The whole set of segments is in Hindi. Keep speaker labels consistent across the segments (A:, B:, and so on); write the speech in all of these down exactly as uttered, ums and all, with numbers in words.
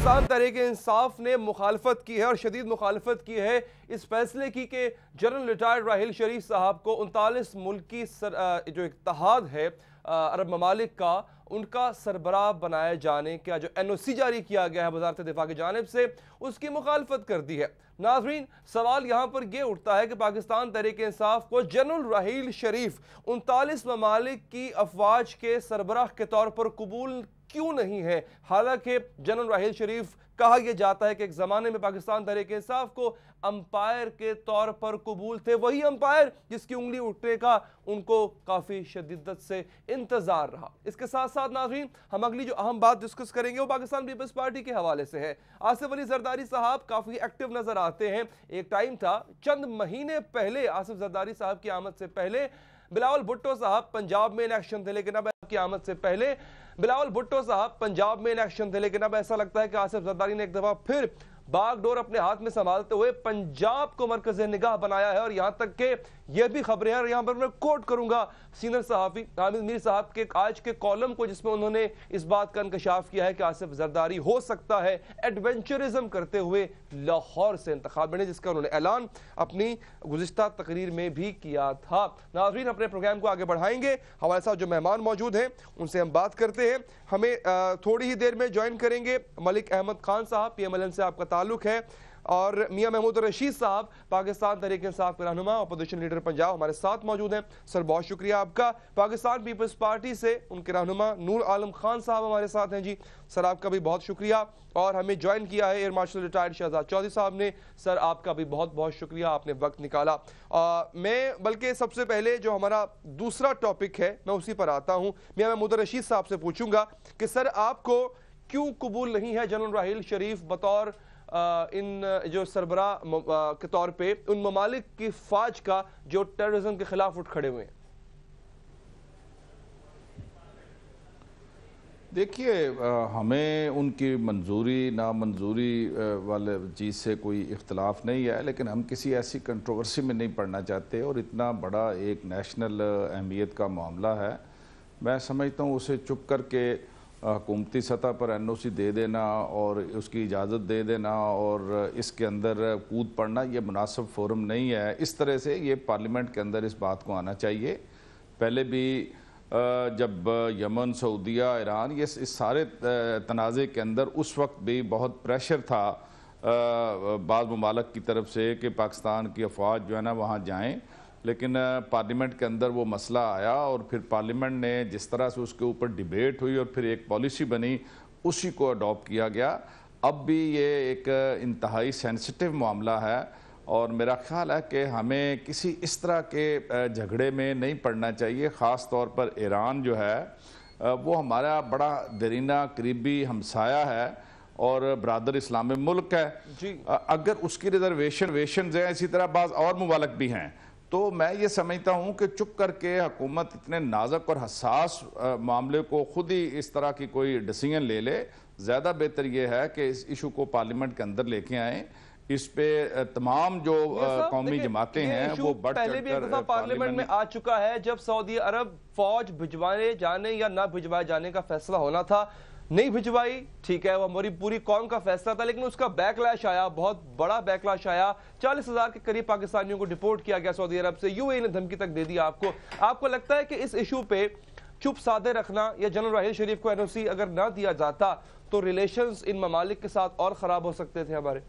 A: पाकिस्तान तहरीक-ए-इंसाफ ने मुखालफत की है और शदीद मुखालफत की है इस फैसले की कि जनरल रिटायर्ड राहील शरीफ साहब को उनतालीस मुल्की सर, जो इत्तेहाद है अरब ममालिक का, उनका सरबराह बनाए जाने का जो एन ओ सी जारी किया गया है वजारत दिफा की जानिब से, उसकी मुखालफत कर दी है। नाज़रीन, सवाल यहाँ पर यह उठता है कि पाकिस्तान तहरीक-ए-इंसाफ को जनरल राहील शरीफ उनतालीस ममालिक की अफवाज के सरबराह के तौर पर कबूल क्यों नहीं है। हालांकि जनरल राहील शरीफ कहा यह जाता है कि एक ज़माने में पाकिस्तान तहरीक-ए-इंसाफ को अंपायर के तौर पर कबूल थे, वही अंपायर जिसकी उंगली उठने का उनको काफ़ी शद्दत से इंतज़ार रहा। इसके साथ साथ नाज़रीन, हम अगली जो अहम बात डिस्कस करेंगे वो पाकिस्तान पीपल्स पार्टी के हवाले से है। आसिफ अली जरदारी साहब काफ़ी एक्टिव नज़र आते हैं। एक टाइम था चंद महीने पहले आसिफ जरदारी साहब की आमद से पहले बिलावल भुट्टो साहब पंजाब में इन एक्शन थे, लेकिन अब आपकी आमद से पहले बिलावल भुट्टो साहब पंजाब में इन एक्शन थे, लेकिन अब ऐसा लगता है कि आसिफ जरदारी ने एक दफा फिर बागडोर अपने हाथ में संभालते हुए पंजाब को मरकज़ निगाह बनाया है। और यहां तक के यह भी खबरें हैं, और यहां पर मैं कोट करूंगा सीनियर सहाफ़ी हामिद मीर साहब के आज के कॉलम को, जिसमें उन्होंने इस बात का इंकशाफ किया है कि आसिफ जरदारी हो सकता है एडवेंचरिज्म करते हुए लाहौर से इंतखाब बने, जिसका उन्होंने ऐलान अपनी गुज़िश्ता तकरीर में भी किया था। नाज़रीन, अपने प्रोग्राम को आगे बढ़ाएंगे। हमारे साथ जो मेहमान मौजूद हैं उनसे हम बात करते हैं। हमें थोड़ी ही देर में ज्वाइन करेंगे मलिक अहमद खान साहब, पी एम एल एन से आपका ताल्लुक है, और मियां महमूद और रशीद साहब पाकिस्तान तहरीक-ए-इंसाफ के रहनुमा अपोजिशन लीडर पंजाब हमारे साथ मौजूद हैं। सर, बहुत शुक्रिया आपका। पाकिस्तान पीपल्स पार्टी से उनके रहनुमा नूर आलम खान साहब हमारे साथ हैं। जी सर, आपका भी बहुत शुक्रिया। और हमें ज्वाइन किया है air marshal retired Shahzad Chaudhry साहब ने। सर, आपका भी बहुत बहुत शुक्रिया, आपने वक्त निकाला। आ, मैं बल्कि सबसे पहले जो हमारा दूसरा टॉपिक है मैं उसी पर आता हूँ। मियां महमूद और रशीद साहब से पूछूंगा कि सर, आपको क्यों कबूल नहीं है जनरल राहील शरीफ बतौर इन जो सरबराह के तौर पे उन ममालिक की फौज का जो टेररिज्म के खिलाफ उठ खड़े हुए हैं?
B: देखिए, हमें उनकी मंजूरी ना मंजूरी वाले चीज़ से कोई इख्तलाफ नहीं है, लेकिन हम किसी ऐसी कंट्रोवर्सी में नहीं पड़ना चाहते, और इतना बड़ा एक नेशनल अहमियत का मामला है। मैं समझता हूँ उसे चुप करके हुकूमती सतह पर एन ओ सी दे देना और उसकी इजाज़त दे देना और इसके अंदर कूद पड़ना, ये मुनासिब फोरम नहीं है। इस तरह से ये पार्लियामेंट के अंदर इस बात को आना चाहिए। पहले भी जब यमन, सऊदीया, ईरान, ये इस सारे तनाज़े के अंदर उस वक्त भी बहुत प्रेशर था बाज़ ममालिक की तरफ से कि पाकिस्तान की अफवाज जो है ना वहाँ जाएँ, लेकिन पार्लियामेंट के अंदर वो मसला आया और फिर पार्लियामेंट ने जिस तरह से उसके ऊपर डिबेट हुई और फिर एक पॉलिसी बनी, उसी को अडॉप्ट किया गया। अब भी ये एक इंतहाई सेंसिटिव मामला है और मेरा ख्याल है कि हमें किसी इस तरह के झगड़े में नहीं पड़ना चाहिए। ख़ास तौर पर ईरान जो है वो हमारा बड़ा दरीना करीबी हमसाया है और बरादर इस्लामी मुल्क है जी। अगर उसकी रिजर्वेशन वेशन है, इसी तरह बाज़ और ममालिक भी हैं, तो मैं ये समझता हूँ कि चुप करके हुकूमत इतने नाजुक और हसास मामले को खुद ही इस तरह की कोई डिसीजन ले ले। ज़्यादा बेहतर ये है कि इस इशू को पार्लियामेंट के अंदर लेके आएँ। इस पे तमाम जो कौमी जमातें हैं वो बढ़
A: पहले भी एक दफा पार्लियामेंट में आ चुका है, जब सऊदी अरब फौज भिजवाए जाने या ना भिजवाए जाने का फैसला होना था, नहीं भिजवाई, ठीक है, वो हमारी पूरी कौम का फैसला था, लेकिन उसका बैकलैश आया, बहुत बड़ा बैकलैश आया। चालीस हजार के करीब पाकिस्तानियों को डिपोर्ट किया गया सऊदी अरब से, यूएई ने धमकी तक दे दी आपको। आपको लगता है कि इस इशू पे चुप साधे रखना या जनरल राहील शरीफ को एन ओ सी अगर ना दिया जाता तो रिलेशंस इन ममालिक के साथ और खराब हो सकते थे हमारे?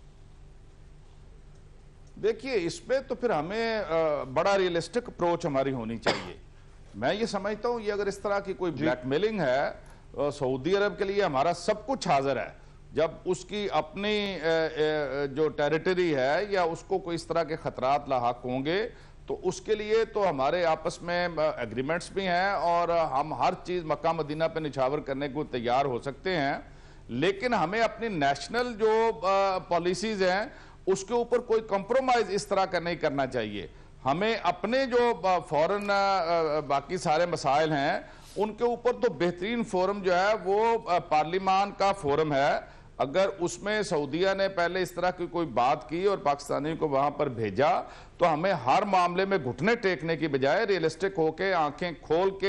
B: देखिए, इस पे तो फिर हमें बड़ा रियलिस्टिक अप्रोच हमारी होनी चाहिए। मैं ये समझता हूँ ये अगर इस तरह की कोई ब्लैकमेलिंग है, सऊदी अरब के लिए हमारा सब कुछ हाजिर है। जब उसकी अपनी जो टेरिटरी है या उसको कोई इस तरह के खतरात लाहक होंगे तो उसके लिए तो हमारे आपस में एग्रीमेंट्स भी हैं और हम हर चीज़ मक्का मदीना पे निछावर करने को तैयार हो सकते हैं, लेकिन हमें अपनी नेशनल जो पॉलिसीज हैं उसके ऊपर कोई कंप्रोमाइज इस तरह का नहीं करना चाहिए। हमें अपने जो फॉरेन बाकी सारे मसाइल हैं उनके ऊपर तो बेहतरीन फोरम जो है वो पार्लियामान का फोरम है। अगर उसमें सऊदीया ने पहले इस तरह की कोई बात की और पाकिस्तानियों को वहां पर भेजा तो हमें हर मामले में घुटने टेकने की बजाय रियलिस्टिक होके आंखें खोल के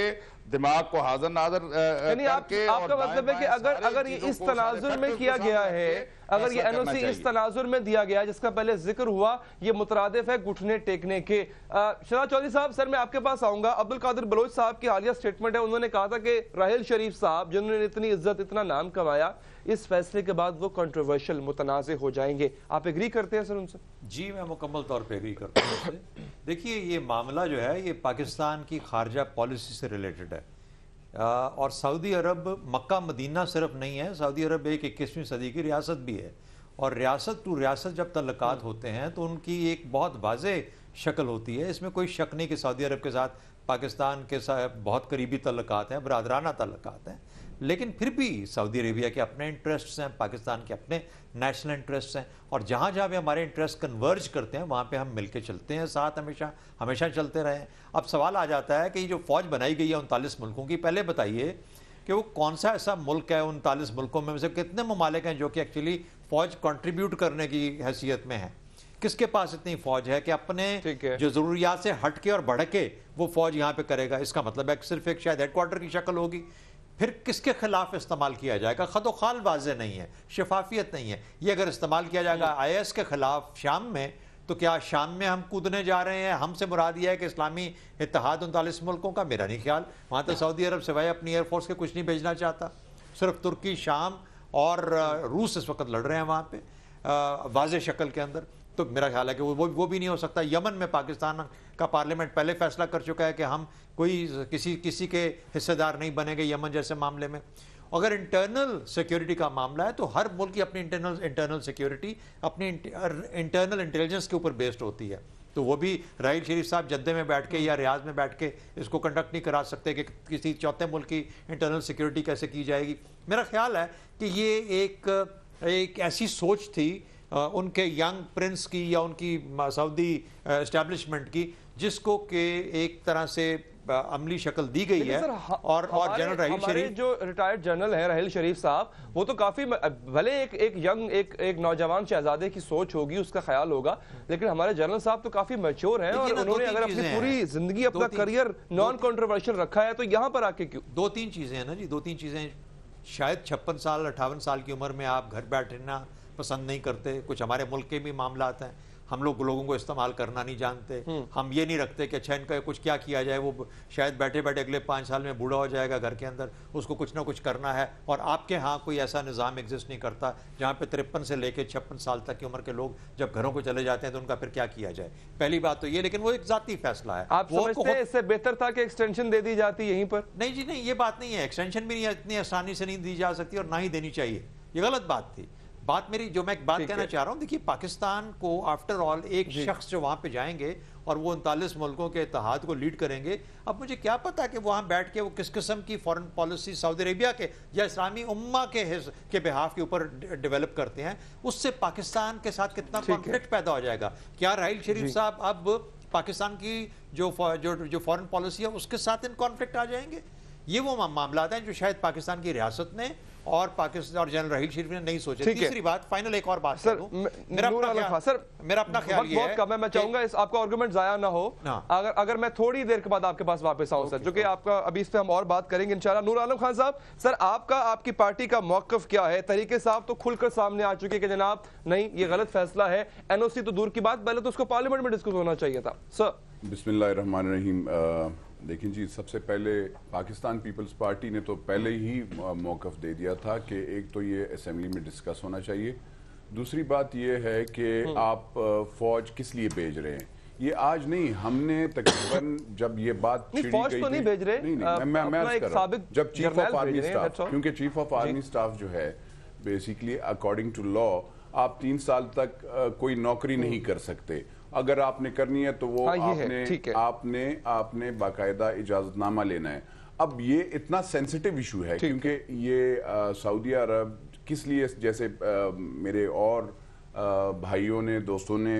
B: दिमाग को हाजिर नाजर
A: यानी आप, आपका मतलब है कि अगर अगर ये इस तनाजुर में किया गया है, अगर ये एनओसी इस तनाजुर में दिया गया जिसका पहले जिक्र हुआ, ये मुतरादिफ है घुटने टेकने के। शहजाद चौधरी साहब, सर मैं आपके पास आऊंगा। अब्दुल कादिर बलोच साहब की हालिया स्टेटमेंट है, उन्होंने कहा था कि राहेल शरीफ साहब जिन्होंने इतनी इज्जत इतना नाम कमाया, इस फैसले के बाद वो कंट्रोवर्शियल मुतनाज़ हो जाएंगे। आप एग्री करते हैं सर उनसे?
C: जी मैं मुकम्मल तौर पे एग्री करता हूँ। देखिए ये मामला जो है ये पाकिस्तान की खारजा पॉलिसी से रिलेटेड है, आ, और सऊदी अरब मक्का मदीना सिर्फ नहीं है, सऊदी अरब एक इक्कीसवीं सदी की रियासत भी है, और रियासत टू रियासत जब तल्लुकात होते हैं तो उनकी एक बहुत वाज़ेह शक्ल होती है। इसमें कोई शक नहीं कि सऊदी अरब के साथ पाकिस्तान के साथ बहुत करीबी तल्लुकात हैं, बरादराना तल्लुकात हैं, लेकिन फिर भी सऊदी अरेबिया के अपने इंटरेस्ट्स हैं, पाकिस्तान के अपने नेशनल इंटरेस्ट्स हैं, और जहाँ जहाँ भी हमारे इंटरेस्ट कन्वर्ज करते हैं वहाँ पे हम मिलके चलते हैं, साथ हमेशा हमेशा चलते रहे। अब सवाल आ जाता है कि ये जो फ़ौज बनाई गई है उनतालीस मुल्कों की, पहले बताइए कि वो कौन सा ऐसा मुल्क है उनतालीस मुल्कों में से कितने ममालिक हैं जो कि एक्चुअली फ़ौज कंट्रीब्यूट करने की हैसियत में है? किसके पास इतनी फ़ौज है कि अपने जो ज़रूरियात से हट के और बढ़ के वो फ़ौज यहाँ पे करेगा? इसका मतलब है कि सिर्फ एक शायद हेडक्वार्टर की शक्ल होगी। फिर किसके खिलाफ इस्तेमाल किया जाएगा? खदो खाल वाज़ेह नहीं है, शफाफियत नहीं है। ये अगर इस्तेमाल किया जाएगा आई एस के खिलाफ शाम में, तो क्या शाम में हम कूदने जा रहे हैं? हमसे मुराद यह है कि इस्लामी इत्तेहाद उनतालीस मुल्कों का? मेरा नहीं ख्याल। वहाँ तो सऊदी अरब सिवाय अपनी एयरफोर्स के कुछ नहीं भेजना चाहता, सिर्फ तुर्की, शाम और रूस इस वक्त लड़ रहे हैं वहाँ पर वाज़ेह शक्ल के अंदर। तो मेरा ख्याल है कि वो वो भी नहीं हो सकता। यमन में पाकिस्तान का पार्लियामेंट पहले फैसला कर चुका है कि हम कोई किसी किसी के हिस्सेदार नहीं बनेंगे यमन जैसे मामले में। अगर इंटरनल सिक्योरिटी का मामला है तो हर मुल्क की अपनी इंटरनल इंटरनल सिक्योरिटी अपनी इंटरनल इंटेलिजेंस के ऊपर बेस्ड होती है। तो वो भी राहील शरीफ साहब जद्दे में बैठ के या रियाज में बैठ के इसको कंडक्ट नहीं करा सकते कि किसी चौथे मुल्क की इंटरनल सिक्योरिटी कैसे की जाएगी। मेरा ख्याल है कि ये एक एक ऐसी सोच थी उनके यंग प्रिंस की या उनकी सऊदी एस्टैब्लिशमेंट की, जिसको के एक तरह से अमली शक्ल दी गई है। और और जनरल राहील शरीफ
A: जो रिटायर्ड जनरल है राहील शरीफ साहब, वो तो काफी भले एक एक यंग एक एक नौजवान शहजादे की सोच होगी, उसका ख्याल होगा, लेकिन हमारे जनरल साहब तो काफी मैच्योर हैं और उन्होंने अगर अपनी पूरी जिंदगी अपना करियर नॉन कंट्रोवर्शियल रखा है, तो यहाँ पर आके क्यों?
C: दो तीन चीजें हैं ना जी, दो तीन चीजें। शायद छप्पन साल अट्ठावन साल की उम्र में आप घर बैठना पसंद नहीं करते, कुछ हमारे मुल्क के भी मामला आते हैं, हम लोग लोगों को इस्तेमाल करना नहीं जानते, हम ये नहीं रखते कि अच्छा इनका कुछ क्या किया जाए, वो शायद बैठे बैठे अगले पाँच साल में बूढ़ा हो जाएगा घर के अंदर, उसको कुछ ना कुछ करना है। और आपके यहाँ कोई ऐसा निज़ाम एग्जिस्ट नहीं करता जहाँ पे तिरपन से लेकर छप्पन साल तक की उम्र के लोग जब घरों को चले जाते हैं तो उनका फिर क्या किया जाए? पहली बात तो ये, लेकिन वो एक जाती फैसला है।
A: आप समझते हैं इससे बेहतर था कि एक्सटेंशन दे दी जाती यहीं पर?
C: नहीं जी नहीं, ये बात नहीं है, एक्सटेंशन भी इतनी आसानी से नहीं दी जा सकती और ना ही देनी चाहिए, ये गलत बात थी। बात मेरी जो मैं एक बात कहना चाह रहा हूँ, देखिए पाकिस्तान को आफ्टर ऑल एक शख्स जो वहाँ पे जाएंगे और वो उनतालीस मुल्कों के इत्तेहाद को लीड करेंगे, अब मुझे क्या पता कि वहाँ बैठ के वो किस किस्म की फॉरेन पॉलिसी सऊदी अरेबिया के या इस्लामी उम्मा के के बिहाफ के ऊपर डेवलप करते हैं, उससे पाकिस्तान के साथ कितना कॉन्फ्लिक्ट पैदा हो जाएगा। क्या राहील शरीफ साहब अब पाकिस्तान की जो जो जो फॉरेन पॉलिसी है उसके साथ इन कॉन्फ्लिक्ट आ जाएंगे? ये वो मामला हैं जो शायद पाकिस्तान की रियासत ने और पाकिस्तान और जनरल राहील शरीफ ने नहीं सोचे। तीसरी बात, फाइनल एक और बात
A: सर,
C: मेरा अपना ख्याल सर मेरा अपना ख्याल ये है,
A: मैं चाहूंगा इस आपका आर्गुमेंट जाया ना हो। अगर अगर मैं थोड़ी देर के बाद आपके पास वापस आऊं सर, जो कि आपका अभी इस पे हम और बात करेंगे इंशाल्लाह। नूर आलम खान साहब, सर आपका आपकी पार्टी का मौकफ क्या है? तरीके साहब तो खुलकर सामने आ चुके कि जनाब नहीं, ये गलत फैसला है, एनओसी तो दूर की बात, पहले तो उसको पार्लियामेंट में डिस्कस होना चाहिए था। सर
D: बिस्मिल्लाहिर्रहमानिर्रहीम। देखिए जी, सबसे पहले पाकिस्तान पीपल्स पार्टी ने तो पहले ही मौक़िफ़ दे दिया था कि एक तो ये असेंबली में डिस्कस होना चाहिए, दूसरी बात ये है कि आप फ़ौज किस लिए भेज रहे हैं, ये आज नहीं, हमने तकरीबन जब ये बात छिड़ी गई
A: तो नहीं भेज रहे,
D: नहीं, नहीं, मैं मैं कर रहा हूं, जब चीफ ऑफ आर्मी स्टाफ, क्योंकि चीफ ऑफ आर्मी स्टाफ जो है बेसिकली अकॉर्डिंग टू लॉ आप तीन साल तक कोई नौकरी नहीं कर सकते। अगर आपने करनी है तो वो
A: हाँ,
D: आपने आपने आपने बाकायदा इजाजतनामा लेना है। अब ये इतना सेंसिटिव इशू है क्योंकि ये सऊदी अरब किस लिए, जैसे आ, मेरे और आ, भाइयों ने दोस्तों ने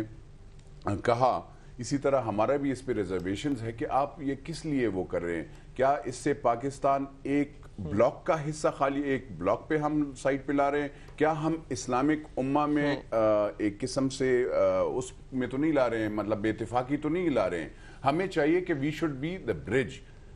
D: आ, कहा, इसी तरह हमारा भी इस पे रिजर्वेशंस है कि आप ये किस लिए वो कर रहे हैं। क्या इससे पाकिस्तान एक ब्लॉक का हिस्सा, खाली एक ब्लॉक पे हम साइड पे ला रहे हैं? क्या हम इस्लामिक उम्मा में आ, एक किस्म से आ, उस में तो नहीं ला रहे हैं, मतलब बेइत्तेफाकी तो नहीं ला रहे हैं। हमें चाहिए कि we should be the bridge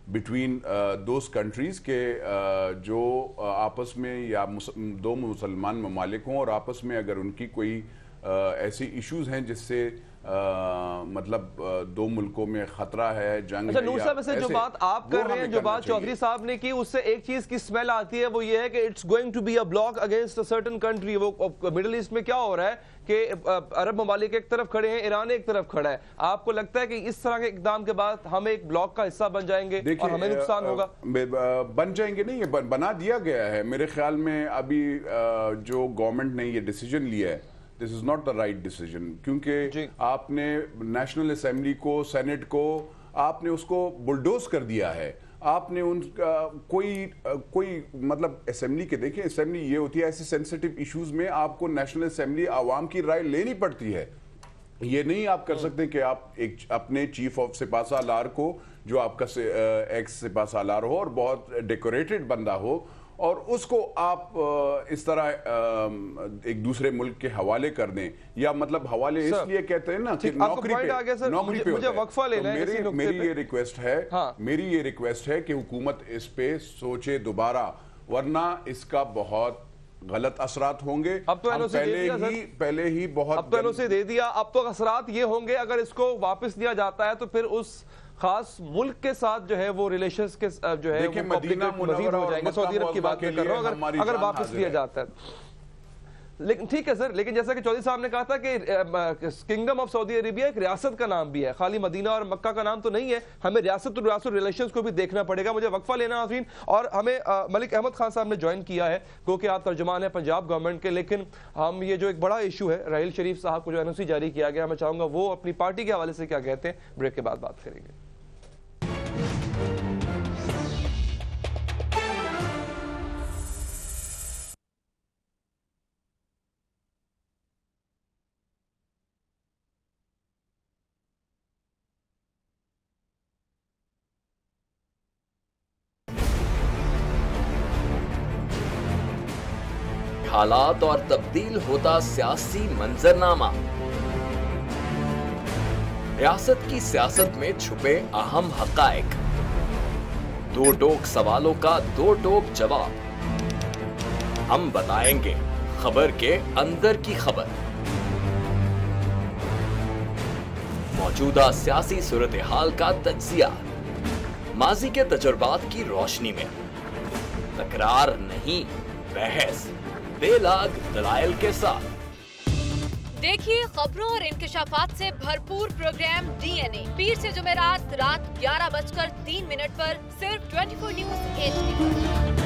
D: between those countries के uh, जो uh, आपस में या मुस, दो मुसलमान ममालिक हों और आपस में अगर उनकी कोई uh, ऐसी इश्यूज़ हैं जिससे Uh, मतलब uh, दो मुल्कों में खतरा है, जंग
A: अच्छा,
D: है।
A: नूर साहब, जो बात आप कर रहे हैं, जो बात चौधरी साहब ने की, उससे एक चीज की स्मेल आती है, वो ये है कि it's going to be a block against a certain country. वो मिडिल ईस्ट में क्या हो रहा है कि अरब ममालिक एक तरफ खड़े हैं, ईरान एक तरफ खड़ा है। आपको लगता है कि इस तरह के इकदाम के बाद हम एक ब्लॉक का हिस्सा बन जाएंगे और हमें नुकसान होगा?
D: बन जाएंगे नहीं, ये बना दिया गया है मेरे ख्याल में। अभी जो गवर्नमेंट ने ये डिसीजन लिया है, this is not the right decision, क्योंकि आपने नेशनल असेंबली को, सेनेट को, आपने उसको बुलडोज कर दिया है। आपने उनका कोई कोई मतलब असेंबली के, देखिए असेंबली ये होती है, ऐसे सेंसिटिव इश्यूज में आपको नेशनल असेंबली आवाम की राय लेनी पड़ती है। ये नहीं आप कर सकते कि आप एक अपने चीफ ऑफ सिपा सालार को, जो आपका एक्स सिपा सालार हो और बहुत डेकोरेटेड बंदा हो, और उसको आप इस तरह एक दूसरे मुल्क के हवाले कर दें, या मतलब हवाले इसलिए कहते हैं ना कि नौकरी पे नौकरी पे मुझे वक्फा लेना है। मेरी मेरी ये रिक्वेस्ट है, हाँ। मेरी ये रिक्वेस्ट है कि हुकूमत इस पे सोचे दोबारा, वरना इसका बहुत गलत असरात होंगे।
A: अब तो
D: पहले ही पहले ही बहुत
A: अब तो एनओसी दे दिया, अब तो असरात ये होंगे अगर इसको वापस दिया जाता है तो फिर उस खास मुल्क के साथ जो है वो रिलेशंस के जो है वो मदीना मजीद हो जाएंगे। सऊदी अरब की बात कर रहा हूं, अगर अगर वापस दिया जाता है। लेकिन ठीक है सर, लेकिन जैसा कि चौधरी साहब ने कहा था कि किंगडम ऑफ सऊदी अरेबिया एक रियासत का नाम भी है, खाली मदीना और मक्का का नाम तो नहीं है। हमें रियासत और रियासत रिलेशंस को भी देखना पड़ेगा। मुझे वक्फा लेना नाज़रीन, और हमें आ, मलिक अहमद खान साहब ने ज्वाइन किया है, क्योंकि आप तर्जुमान है पंजाब गवर्नमेंट के। लेकिन हम ये जो एक बड़ा इशू है, राहील शरीफ साहब को जो एनओसी जारी किया गया, मैं चाहूंगा वो अपनी पार्टी के हवाले से क्या कहते हैं, ब्रेक के बाद बात करेंगे।
E: हालात और तब्दील होता सियासी मंजरनामा, रियासत की सियासत में छुपे अहम हकायक, दो टोक सवालों का दो टोक जवाब। हम बताएंगे खबर के अंदर की खबर, मौजूदा सियासी सूरत हाल का तज्जिया, माजी के तजुर्बात की रोशनी में, तकरार नहीं बहस, बेलाग दलाइल के साथ।
F: देखिए खबरों और इंकशाफात से भरपूर प्रोग्राम डीएनए, पीर से जुमेरात रात ग्यारह बजकर तीन मिनट पर सिर्फ चौबीस न्यूज एचडी पर।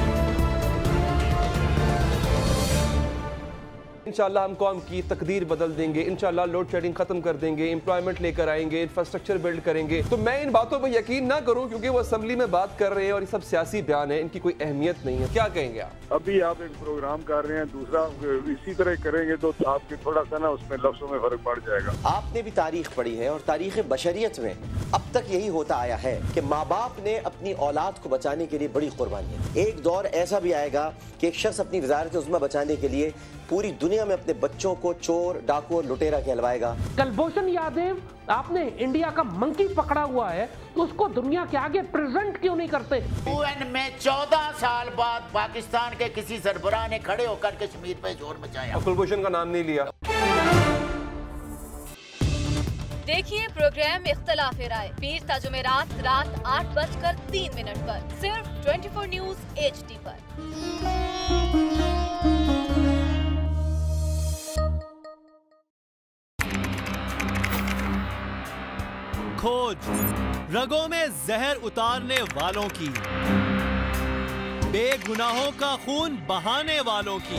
A: इंशाल्लाह हम कौम की तकदीर बदल देंगे, इंशाल्लाह लोड शेडिंग खत्म कर देंगे, एम्प्लॉयमेंट लेकर आएंगे, इंफ्रास्ट्रक्चर बिल्ड करेंगे। तो मैं इन बातों पर यकीन ना करूं, क्योंकि वो असेंबली में बात कर रहे हैं और ये सब सियासी बयान है, इनकी कोई अहमियत नहीं है। क्या कहेंगे आप?
G: अभी आप एक प्रोग्राम कर रहे हैं, दूसरा इसी तरह करेंगे तो आपके थोड़ा सा ना उसमें लफ्जों में फर्क पड़ जाएगा।
H: आपने भी तारीख पढ़ी है और तारीख बशरियत में अब तक यही होता आया है कि माँ बाप ने अपनी औलाद को बचाने के लिए बड़ी कुर्बानी। एक दौर ऐसा भी आएगा कि एक शख्स अपनी वज़ारत उज़्मा बचाने के लिए पूरी दुनिया में अपने बच्चों को चोर, डाकू और लुटेरा कहलवाएगा।
I: कुलभूषण यादव, आपने इंडिया का मंकी पकड़ा हुआ है, तो उसको दुनिया के आगे प्रेजेंट क्यों नहीं करते?
J: यूएन में चौदह साल बाद पाकिस्तान के किसी सरबराह ने खड़े होकर कश्मीर पे जोर मचाया।
A: कुलभूषण का नाम नहीं लिया।
F: देखिए प्रोग्राम इख्तलाफ-ए-राय, पीर ता जुमेरात रात आठ बजकर तीन मिनट पर सिर्फ चौबीस न्यूज एचडी पर।
K: खोज रगों में जहर उतारने वालों की, बेगुनाहों का खून बहाने वालों की,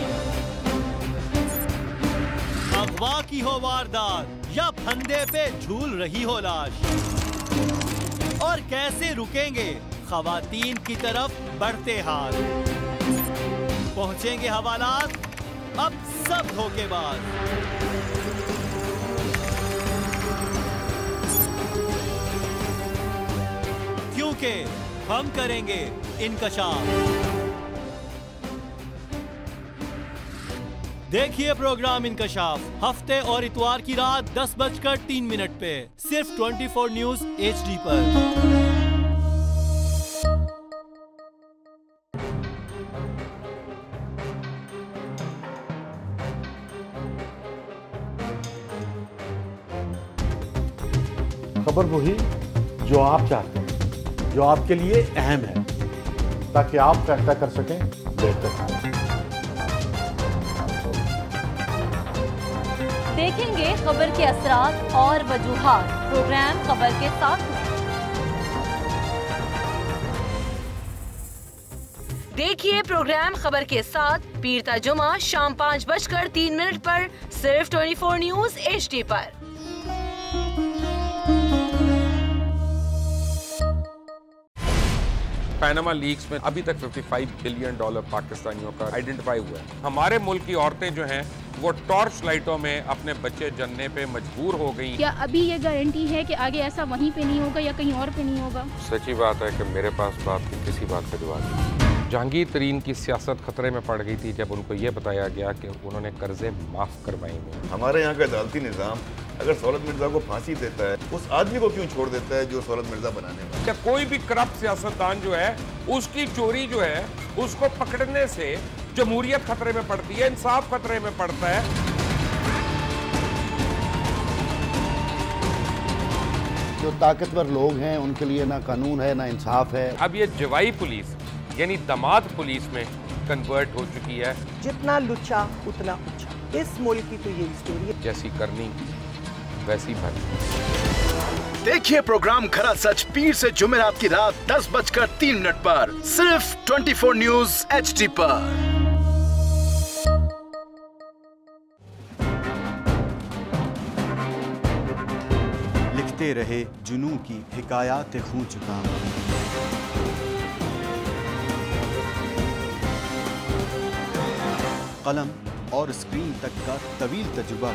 K: अगवा की हो वारदात या फंदे पे झूल रही हो लाश, और कैसे रुकेंगे खवातीन की तरफ बढ़ते हाथ। पहुंचेंगे हवालात अब सब धोखेबाज। क्योंकि हम करेंगे इनकशाफ। देखिए प्रोग्राम इनकशाफ हफ्ते और इतवार की रात दस बजकर तीन मिनट पे सिर्फ चौबीस न्यूज एचडी पर।
L: खबर वही जो आप चाहते हैं, जो आपके लिए अहम है, ताकि आप फैसला कर सकें बेहतर।
F: देखेंगे खबर के असरात और वजूहात प्रोग्राम खबर के साथ में। देखिए प्रोग्राम खबर के साथ पीरता जुमा शाम पाँच बजकर तीन मिनट पर सिर्फ चौबीस न्यूज एच डी पर।
M: पैनामा लीक्स में अभी तक पचपन बिलियन डॉलर पाकिस्तानियों का आइडेंटिफाई हुआ है। हमारे मुल्क की औरतें जो हैं वो टॉर्च लाइटों में अपने बच्चे जनने पे मजबूर हो गई।
N: क्या अभी ये गारंटी है कि आगे ऐसा वहीं पे नहीं होगा या कहीं और पे नहीं होगा?
M: सच्ची बात है कि मेरे पास बात की किसी बात का जवाब नहीं। जहांगीर तरीन की सियासत खतरे में पड़ गई थी जब उनको ये बताया गया कि उन्होंने कर्जे माफ करवाएंगे।
O: हमारे यहाँ का अदालती निज़ाम अगर सौलत मिर्जा को फांसी देता है, उस आदमी को क्यों छोड़ देता है जो सौलत मिर्जा बनाने वाला?
M: क्या कोई भी करप्ट सियासतदान जो है उसकी चोरी जो है उसको पकड़ने से जमहूरियत खतरे में पड़ती है, इंसाफ खतरे में पड़ता है।
L: जो ताकतवर लोग हैं उनके लिए ना कानून है ना इंसाफ है।
M: अब ये जवाई पुलिस यानी दामाद पुलिस में कन्वर्ट हो चुकी है।
P: जितना लुच्चा उतना ऊंचा, इस मुल्क की तो यही स्टोरी है।
M: जैसी करनी वैसी भरनी।
Q: देखिए प्रोग्राम खरा सच पीर से जुमेरात की रात दस बजकर तीन मिनट पर सिर्फ चौबीस न्यूज एच डी पर।
K: लिखते रहे जुनू की हिकायात खूं चुका, कलम और स्क्रीन तक का तवील तजुर्बा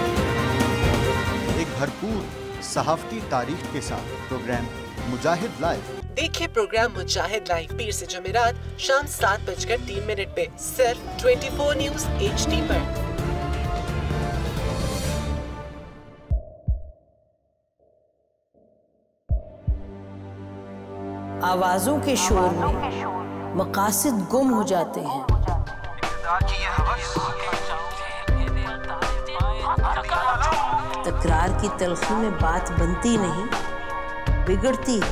K: एक भरपूर सहाफती तारीख के साथ प्रोग्राम मुजाहिद लाइव।
R: देखिए प्रोग्राम मुजाहिद लाइव पीर से जुमेरात शाम सात बजकर तीन मिनट पे सिर्फ चौबीस न्यूज एच डी पर।
S: आवाजों के शोर में मकासद गुम हो जाते हैं। तकरार की तलखी में बात बनती नहीं, बिगड़ती है।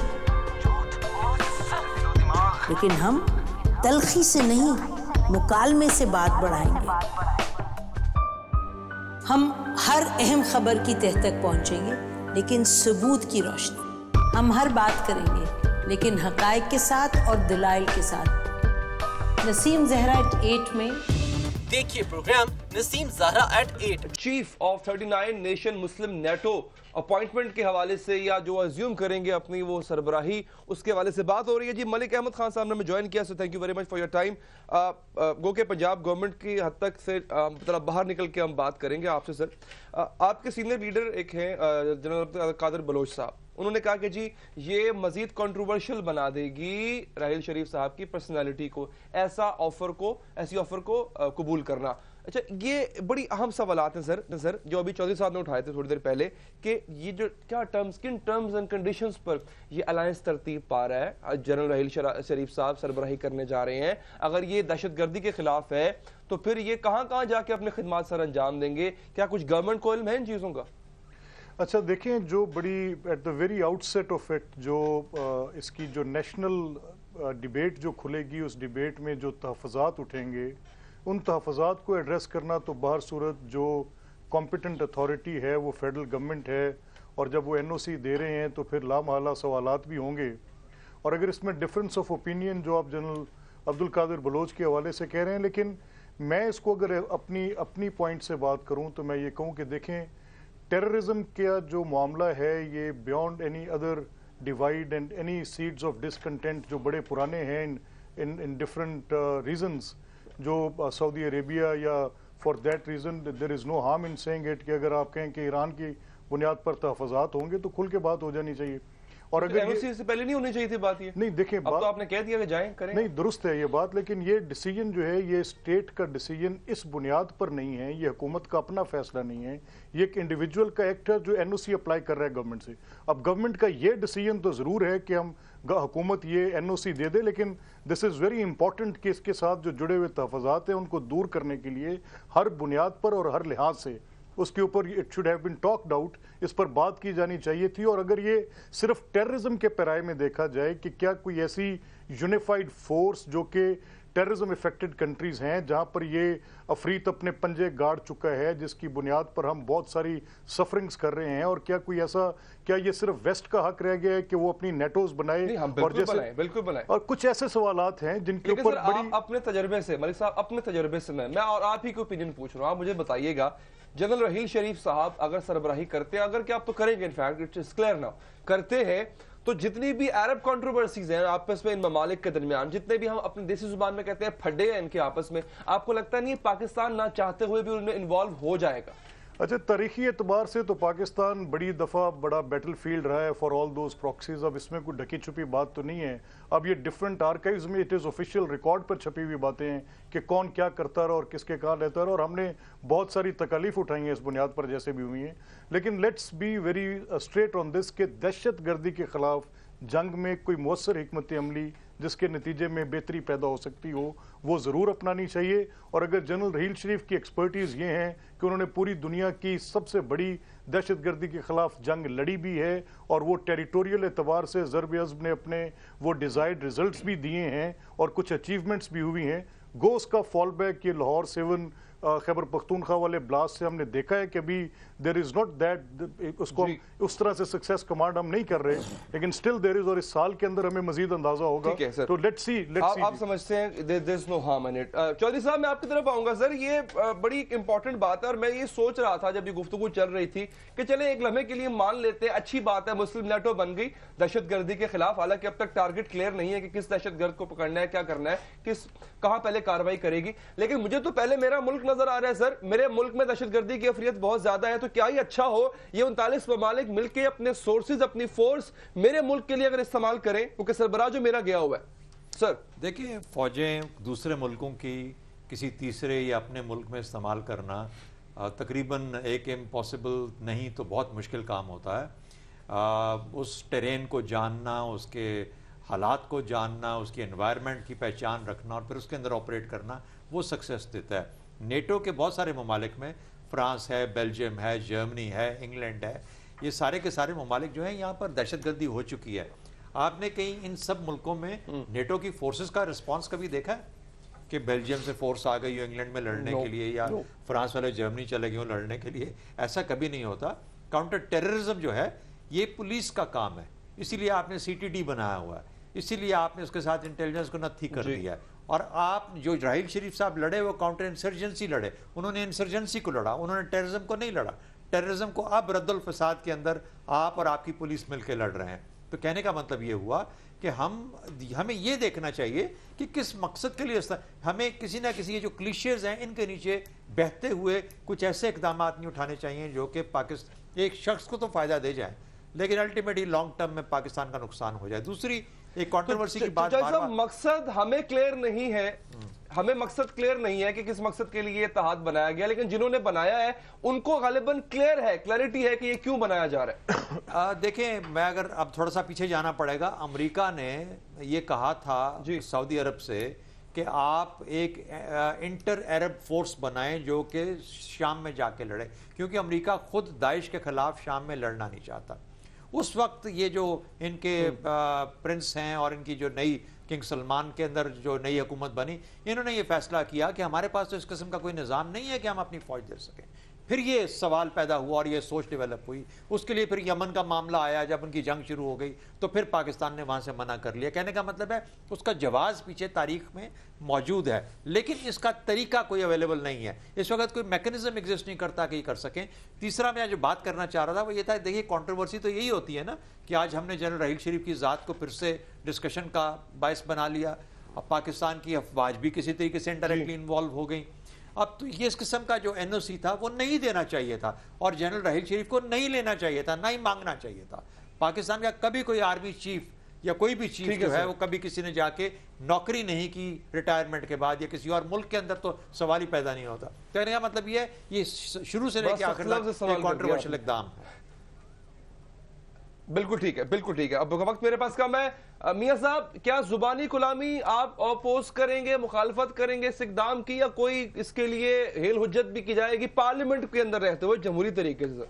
S: लेकिन हम तलखी से नहीं, मुकालमे से बात बढ़ाएंगे। हम हर अहम खबर की तह तक पहुंचेंगे, लेकिन सबूत की रोशनी। हम हर बात करेंगे, लेकिन हकायक के साथ और दलाइल के साथ। नसीम जहरा एट में
R: देखिए programme Naseem Zahra eight eight.
A: Chief of thirty nine nation Muslim NATO appointment के हवाले से या जो अज्यूम करेंगे अपनी वो सरबराही, उसके हवाले से बात हो रही है। जी मलिक अहमद खान साहब ने हमें ज्वाइन किया, so thank you very much for your time. गो के पंजाब गवर्नमेंट की हद तक से मतलब बाहर निकल के हम बात करेंगे आपसे सर। आ, आपके सीनियर लीडर एक हैं जनरल कादर बलोच साहब, उन्होंने कहा कि जी ये मजीद कंट्रोवर्शियल बना देगी राहील शरीफ साहब की पर्सनालिटी को, ऐसा ऑफर को ऐसी ऑफर को कबूल करना। अच्छा, ये बड़ी अहम सवालात हैं सर सर जो अभी चौधरी साहब ने उठाए थे थोड़ी देर पहले कि ये जो क्या टर्म्स किन टर्म्स एंड कंडीशंस पर ये अलायंस तरतीब पा रहा है। जनरल राहील शरीफ साहब सरबराही करने जा रहे हैं, अगर ये दहशतगर्दी के खिलाफ है तो फिर ये कहाँ कहाँ जाके अपने खिदमात सर अंजाम देंगे? क्या कुछ गवर्नमेंट को इल्म है इन चीज़ों का?
L: अच्छा देखें, जो बड़ी at the very outset of it जो आ, इसकी जो नेशनल डिबेट जो खुलेगी, उस डिबेट में जो तहफ़्फ़ुज़ात उठेंगे, उन तहफ़्फ़ुज़ात को एड्रेस करना तो बाहर सूरत जो कॉम्पिटेंट अथॉरिटी है वो फेडरल गवर्नमेंट है, और जब वो एन ओ सी दे रहे हैं तो फिर लामहला सवालात भी होंगे। और अगर इसमें डिफरेंस ऑफ ओपिनियन जो आप जनरल अब्दुल कादिर बलोच के हवाले से कह रहे हैं, लेकिन मैं इसको अगर अपनी अपनी पॉइंट से बात करूँ तो मैं ये कहूँ कि देखें, टेररिज्म का जो मामला है ये beyond any other divide and any seeds of discontent जो बड़े पुराने हैं इन इन इन डिफरेंट रीजंस, जो सऊदी अरेबिया या for that reason there is no harm in saying it कि अगर आप कहें कि ईरान की बुनियाद पर तहफ़्फ़ुज़ात होंगे तो खुल के बात हो जानी चाहिए। और अगर
A: एनओसी से पहले नहीं होनी चाहिए थी बात, ये
L: नहीं देखें,
A: अब तो आपने कह दिया कि जाएं करें।
L: नहीं, दुरुस्त है ये बात, लेकिन ये डिसीजन जो है ये स्टेट का डिसीजन इस बुनियाद पर नहीं है, ये हुकूमत का अपना फैसला नहीं है, ये एक इंडिविजुअल का एक्ट है जो एनओसी अप्लाई कर रहा है गवर्नमेंट से। अब गवर्नमेंट का ये डिसीजन तो ज़रूर है कि हम हुकूमत ये एनओसी दे दे, लेकिन दिस इज़ वेरी इंपॉर्टेंट कि इसके साथ जो जुड़े हुए तहफ़्फ़ुज़ात हैं उनको दूर करने के लिए हर बुनियाद पर और हर लिहाज से उसके ऊपर it should have been talked out, इस पर बात की जानी चाहिए थी। और अगर ये सिर्फ टेररिज्म के पैराए में देखा जाए कि क्या कोई ऐसी यूनिफाइड फोर्स जो कि टेररिज्म इफेक्टेड कंट्रीज हैं जहां पर ये अफरीत अपने पंजे गाड़ चुका है, जिसकी बुनियाद पर हम बहुत सारी सफरिंग्स कर रहे हैं, और क्या कोई ऐसा, क्या ये सिर्फ वेस्ट का हक रह गया है कि वो अपनी नेटोज बनाए?
A: और जैसे बनाए, बिल्कुल बनाए।
L: और कुछ ऐसे सवालात हैं जिनके ऊपर बड़ी
A: अपने तजर्बे से, मलिक साहब अपने तजर्बे से मैं मैं और आप ही को ओपिनियन पूछ रहा हूँ, आप मुझे बताइएगा, जनरल रहील शरीफ साहब अगर सरबराही करते हैं, अगर क्या आप तो करेंगे, in fact it is clear now, करते हैं, तो जितनी भी अरब कंट्रोवर्सीज हैं आपस में इन ममालिक के दरमियान, जितने भी हम अपनी देसी जुबान में कहते हैं फड्डे हैं इनके आपस में, आपको लगता नहीं पाकिस्तान ना चाहते हुए भी उनमें इन्वॉल्व हो जाएगा?
L: अच्छा, तारीखी एतबार से तो पाकिस्तान बड़ी दफ़ा बड़ा बैटल फील्ड रहा है फॉर ऑल दोज प्रॉक्सीज। अब इसमें कोई ढकी छुपी बात तो नहीं है। अब ये डिफरेंट आर्काइव्स में इट इज़ ऑफिशियल रिकॉर्ड पर छपी हुई बातें हैं कि कौन क्या करता रहा और किसके कहाँ रहता रहा, और हमने बहुत सारी तकालीफ उठाई हैं इस बुनियाद पर जैसे भी हुई हैं। लेकिन let's be very straight on this कि दहशत गर्दी के खिलाफ जंग में कोई मौसर हिकमत अमली जिसके नतीजे में बेहतरी पैदा हो सकती हो, वो ज़रूर अपनानी चाहिए। और अगर जनरल रहील शरीफ की एक्सपर्टीज़ ये हैं कि उन्होंने पूरी दुनिया की सबसे बड़ी दहशत गर्दी के खिलाफ जंग लड़ी भी है, और वो टेरिटोरियल एतबार से ज़रब अज़्म ने अपने वो डिज़ायर्ड रिजल्ट्स भी दिए हैं और कुछ अचीवमेंट्स भी हुई हैं। गो उसका फॉल बैक ये लाहौर सेवन खैबर पख्तूनख्वा वाले ब्लास्ट से हमने देखा है कि अभी देयर इज नॉट दैट, उसको उस तरह से सक्सेस कमांड हम नहीं कर रहे, लेकिन स्टिल देयर इज, और इस साल के अंदर हमें मजीद अंदाजा होगा। तो लेट्स सी लेट्स सी।
A: आप समझते हैं there is no harm in it. Chaudhry साहब, मैं आपकी तरफ आऊंगा सर। ये बड़ी इंपॉर्टेंट बात है, और मैं ये सोच रहा था जब ये गुफ्तगू चल रही थी कि चले एक लम्हे के लिए मान लेते हैं, अच्छी बात है, मुस्लिम नेटो बन गई दहशत गर्दी के खिलाफ। हालांकि अब तक टारगेट क्लियर नहीं है कि किस दहशत गर्द को पकड़ना है, क्या करना है, किस कहां पहले कार्रवाई करेगी। लेकिन मुझे तो पहले मेरा मुल्क नजर आ रहा है सर। मेरे मुल्क में दहशतगर्दी की अफरियत बहुत ज्यादा है, तो क्या ही अच्छा हो ये उनतालीस ममालिक मिलकर अपने सोर्सेज, अपनी फोर्स मेरे मुल्क के लिए अगर इस्तेमाल करें, क्योंकि सरबराह जो मेरा गया हुआ है सर।
C: देखिए, फौजें दूसरे मुल्कों की किसी तीसरे या अपने मुल्क में इस्तेमाल करना तकरीबन एक इम्पॉसिबल नहीं तो बहुत मुश्किल काम होता है। आ, उस टेरेन को जानना, उसके हालात को जानना, उसकी एनवायरनमेंट की पहचान रखना और फिर उसके अंदर ऑपरेट करना, वो सक्सेस देता है। नेटो के बहुत सारे ममालिक में, फ्रांस है, बेल्जियम है, जर्मनी है, इंग्लैंड है, ये सारे के सारे ममालिक जो हैं यहाँ पर दहशतगर्दी हो चुकी है। आपने कहीं इन सब मुल्कों में नेटो की फोर्सेस का रिस्पांस कभी देखा है कि बेल्जियम से फोर्स आ गई हो इंग्लैंड में लड़ने no, के लिए, या no. फ्रांस वाले जर्मनी चले गए हो लड़ने के लिए? ऐसा कभी नहीं होता। काउंटर टेररिज्म जो है ये पुलिस का काम है, इसीलिए आपने सी टी डी बनाया हुआ है, इसीलिए आपने उसके साथ इंटेलिजेंस को नत्थी कर दिया है। और आप जो राहील शरीफ साहब लड़े वो काउंटर इंसर्जेंसी लड़े, उन्होंने इंसर्जेंसी को लड़ा, उन्होंने टेररिज्म को नहीं लड़ा। टेररिज्म को अब रद्दुल फसाद के अंदर आप और आपकी पुलिस मिलकर लड़ रहे हैं। तो कहने का मतलब ये हुआ कि हम हमें ये देखना चाहिए कि किस मकसद के लिए, हमें किसी ना किसी ये जो क्लीशेज हैं इनके नीचे बहते हुए कुछ ऐसे इकदाम नहीं उठाने चाहिए जो कि पाकिस्तान एक शख्स को तो फायदा दे जाए, लेकिन अल्टीमेटली लॉन्ग टर्म में पाकिस्तान का नुकसान हो जाए। दूसरी एक कंट्रोवर्सी की बात,
A: मकसद हमें क्लियर नहीं है, हमें मकसद क्लियर नहीं है कि किस मकसद के लिए इत्तेहाद बनाया गया, लेकिन जिन्होंने बनाया है उनको गालिबन क्लियर है, क्लैरिटी है कि ये क्यों बनाया जा रहा
C: है। देखें, मैं अगर अब थोड़ा सा पीछे जाना पड़ेगा, अमेरिका ने ये कहा था सऊदी अरब से कि आप एक इंटर अरब फोर्स बनाएं जो कि शाम में जाके लड़े, क्योंकि अमेरिका खुद दाइश के खिलाफ शाम में लड़ना नहीं चाहता। उस वक्त ये जो इनके प्रिंस हैं और इनकी जो नई किंग सलमान के अंदर जो नई हुकूमत बनी, इन्होंने ये फैसला किया कि हमारे पास तो इस किस्म का कोई निज़ाम नहीं है कि हम अपनी फौज दे सकें। फिर ये सवाल पैदा हुआ और ये सोच डेवलप हुई। उसके लिए फिर यमन का मामला आया, जब उनकी जंग शुरू हो गई तो फिर पाकिस्तान ने वहाँ से मना कर लिया। कहने का मतलब है उसका जवाब पीछे तारीख में मौजूद है, लेकिन इसका तरीका कोई अवेलेबल नहीं है। इस वक्त कोई मैकेनिज्म एग्जिस्ट नहीं करता कि कर सकें। तीसरा मैं जो बात करना चाह रहा था वो ये था, देखिए कंट्रोवर्सी तो यही होती है ना कि आज हमने जनरल रहील शरीफ की ज़ात को फिर से डिस्कशन का बायस बना लिया। अब पाकिस्तान की अफवाज भी किसी तरीके से इनडायरेक्टली इन्वॉल्व हो गई। अब तो ये इस किस्म का जो एन ओ सी था वो नहीं देना चाहिए था और जनरल राहील शरीफ को नहीं लेना चाहिए था, ना ही मांगना चाहिए था। पाकिस्तान का कभी कोई आर्मी चीफ या कोई भी चीफ जो है वो कभी किसी ने जाके नौकरी नहीं की रिटायरमेंट के बाद या किसी और मुल्क के अंदर, तो सवाल ही पैदा नहीं होता। कहने का मतलब ये है ये शुरू से लेकर आखिर तक कंट्रोवर्शियल इक़दाम है।
A: बिल्कुल ठीक है, बिल्कुल ठीक है। अब वक्त मेरे पास कम है। मियां साहब, क्या जुबानी गुलामी आप अपोज करेंगे, मुखालफत करेंगे इस इक़दाम की, या कोई इसके लिए हेल हुज्जत भी की जाएगी पार्लियामेंट के अंदर रहते हुए जमहूरी तरीके से?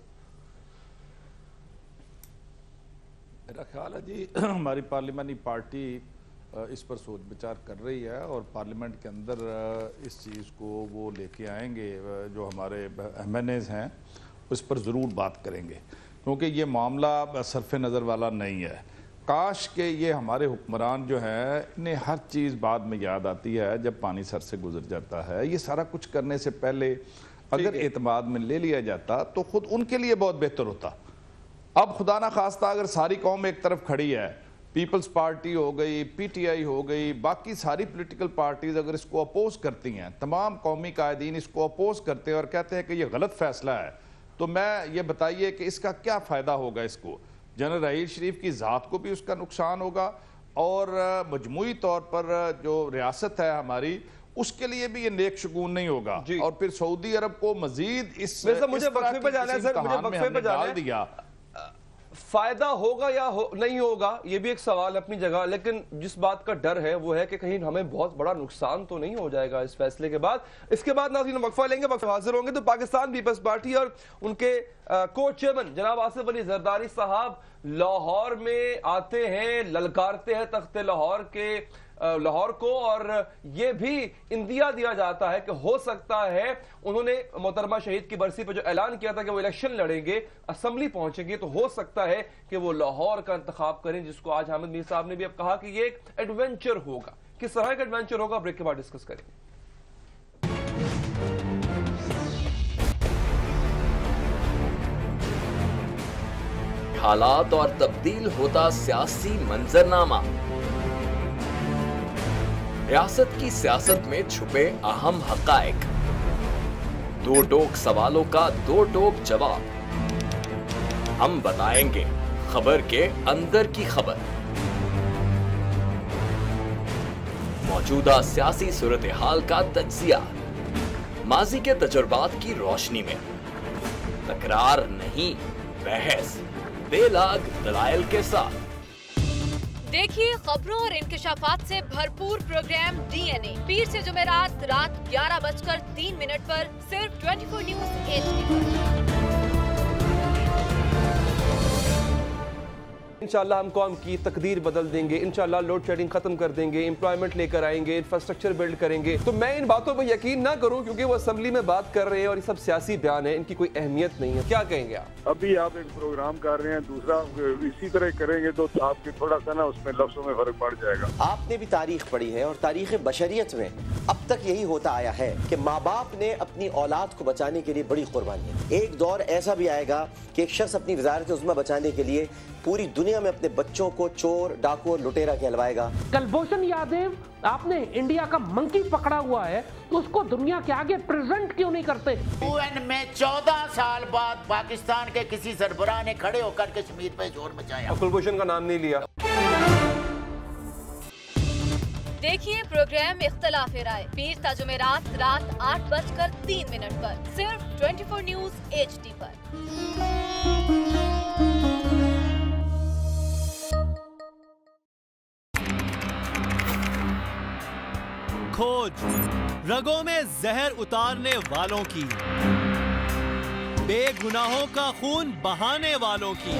B: मेरा ख्याल है जी हमारी पार्लियामानी पार्टी इस पर सोच विचार कर रही है और पार्लियामेंट के अंदर इस चीज़ को वो लेके आएंगे, जो हमारे एम एन एज़ हैं उस पर ज़रूर बात करेंगे, क्योंकि ये मामला सरफ नज़र वाला नहीं है। काश के ये हमारे हुक्मरान जो हैं इन्हें हर चीज़ बाद में याद आती है जब पानी सर से गुजर जाता है। ये सारा कुछ करने से पहले अगर एतमाद में ले लिया जाता तो खुद उनके लिए बहुत बेहतर होता। अब खुदा ना खास्ता अगर सारी कौम एक तरफ खड़ी है, पीपल्स पार्टी हो गई, पीटीआई हो गई, बाकी सारी पॉलिटिकल पार्टीज अगर इसको अपोज करती हैं, तमाम कौमी कायदीन इसको अपोज करते हैं और कहते हैं कि ये गलत फैसला है, तो मैं ये बताइए कि इसका क्या फ़ायदा होगा इसको? जनरल राहील शरीफ की ज़ात को भी उसका नुकसान होगा और मजमूई तौर पर जो रियासत है हमारी उसके लिए भी ये नेक शगुन नहीं होगा। और फिर सऊदी अरब को मजीद इस
A: मुझे वक्फे पे जाना है सर, मुझे वक्फे पे जाना है। फायदा होगा या हो, नहीं होगा ये भी एक सवाल अपनी जगह, लेकिन जिस बात का डर है वो है कि कहीं हमें बहुत बड़ा नुकसान तो नहीं हो जाएगा इस फैसले के बाद। इसके बाद नाज़रीन वक्फा लेंगे, वक्फा हाजिर होंगे तो पाकिस्तान पीपल्स पार्टी और उनके को चेयरमैन जनाब आसिफ अली जरदारी साहब लाहौर में आते हैं, ललकारते हैं तख्ते लाहौर के लाहौर को, और ये भी इंदिया दिया जाता है कि हो सकता है उन्होंने मोहतरमा शहीद की बरसी पर जो ऐलान किया था कि वो इलेक्शन लड़ेंगे, असेंबली पहुंचेंगे, तो हो सकता है कि वो लाहौर का इंतखाब करें, जिसको आज हामिद मीर साहब ने भी अब कहा कि ये एक एडवेंचर होगा। किस तरह का एडवेंचर होगा, ब्रेक के बाद डिस्कस करेंगे।
E: हालात और तब्दील होता सियासी मंजरनामा, रियासत की सियासत में छुपे अहम हकायक, दो टोक सवालों का दो टोक जवाब। हम बताएंगे खबर के अंदर की खबर। मौजूदा सियासी सूरत हाल का तज्जिया, माजी के तजुर्बात की रोशनी में, तकरार नहीं बहस, बेलाग दलाइल के साथ।
F: देखिए खबरों और इंकशाफात से भरपूर प्रोग्राम डीएनए पीर से जुमेरात रात ग्यारह बजकर तीन मिनट पर सिर्फ चौबीस न्यूज एचडी पर।
A: इंशाल्लाह हम कौम की तकदीर बदल देंगे, इंशाल्लाह लोड शेडिंग खत्म कर देंगे, एम्प्लॉयमेंट लेकर आएंगे, इंफ्रास्ट्रक्चर बिल्ड करेंगे। तो मैं इन बातों पर यकीन ना करूं क्योंकि वो असेंबली में बात कर रहे हैं और ये सब सियासी बयान है, इनकी कोई अहमियत नहीं है। क्या कहेंगे आप?
G: अभी आप एक प्रोग्राम कर रहे हैं, दूसरा इसी तरह करेंगे तो आपके थोड़ा सा ना उसमें लफ्जों में फर्क पड़ जाएगा।
H: आपने भी तारीख पढ़ी है और तारीख बशरियत में अब तक यही होता आया है कि माँ बाप ने अपनी औलाद को बचाने के लिए बड़ी कुर्बानियां। एक दौर ऐसा भी आएगा कि एक शख्स अपनी वजारत उज़्मा बचाने के लिए पूरी दुनिया में अपने बच्चों को चोर, डाकू और लुटेरा कहलवाएगा।
I: कलभूषण यादव, आपने इंडिया का मंकी पकड़ा हुआ है तो उसको दुनिया के आगे प्रेजेंट क्यों नहीं करते?
J: यूएन में चौदह साल बाद पाकिस्तान के किसी सरबराह ने खड़े होकर कश्मीर पे जोर मचाया।
A: कुलभूषण का नाम नहीं लिया।
F: देखिए प्रोग्राम इख्तलाफ-ए-राए पीर ता जुमेरात रात आठ बजकर तीन मिनट पर सिर्फ चौबीस न्यूज एचडी पर।
K: खोज रगों में जहर उतारने वालों की, बेगुनाहों का खून बहाने वालों की,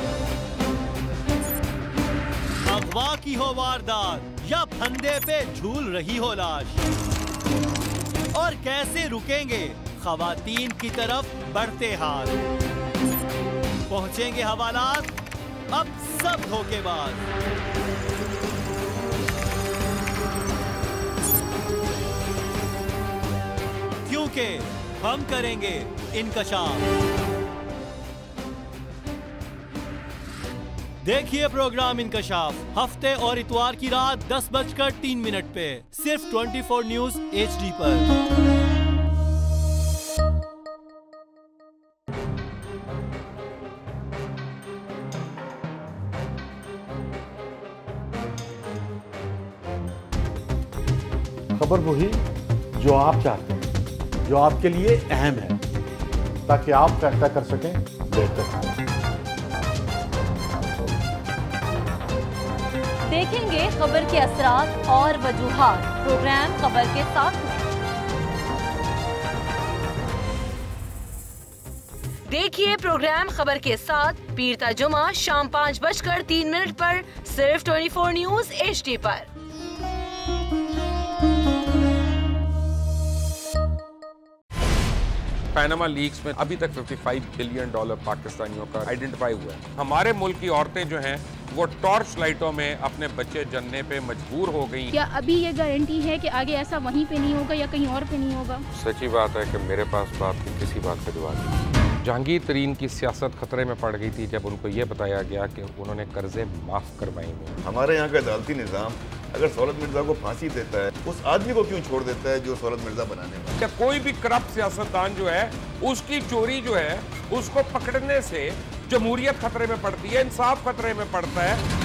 K: अगवा की हो वारदात या फंदे पे झूल रही हो लाश, और कैसे रुकेंगे खवातीन की तरफ बढ़ते हाथ। पहुंचेंगे हवालात अब सब धोखेबाज। क्योंकि हम करेंगे इनकशाफ। देखिए प्रोग्राम इनकशाफ हफ्ते और इतवार की रात दस बजकर तीन मिनट पे सिर्फ चौबीस न्यूज एचडी पर।
T: खबर वही जो आप चाहते हैं, जो आपके लिए अहम है, ताकि आप फैसला कर सकें बेहतर।
F: देखेंगे खबर के असरात और वजूहात प्रोग्राम खबर के साथ में। देखिए प्रोग्राम खबर के साथ पीर ता जुमा शाम पाँच बजकर तीन मिनट पर सिर्फ चौबीस न्यूज एच डी पर।
M: पैनामा लीक्स में अभी तक पचपन बिलियन डॉलर पाकिस्तानियों का आइडेंटिफाई हुआ है। हमारे मुल्क की औरतें जो हैं वो टॉर्च लाइटों में अपने बच्चे जनने पे मजबूर हो गई।
N: क्या अभी ये गारंटी है कि आगे ऐसा वहीं पे नहीं होगा या कहीं और पे नहीं होगा?
M: सच्ची बात है कि मेरे पास बात की किसी बात पे जवाब नहीं। जहांगीर तरीन की सियासत खतरे में पड़ गई थी जब उनको ये बताया गया कि उन्होंने कर्जे माफ करवाएंगे।
O: हमारे यहाँ का अदालती निज़ाम अगर सौलत मिर्जा को फांसी देता है, उस आदमी को क्यों छोड़ देता है जो सौलत मिर्जा बनाने वाला?
M: क्या कोई भी करप्ट सियासतदान जो है उसकी चोरी जो है उसको पकड़ने से जमहूरियत खतरे में पड़ती है, इंसाफ खतरे में पड़ता है।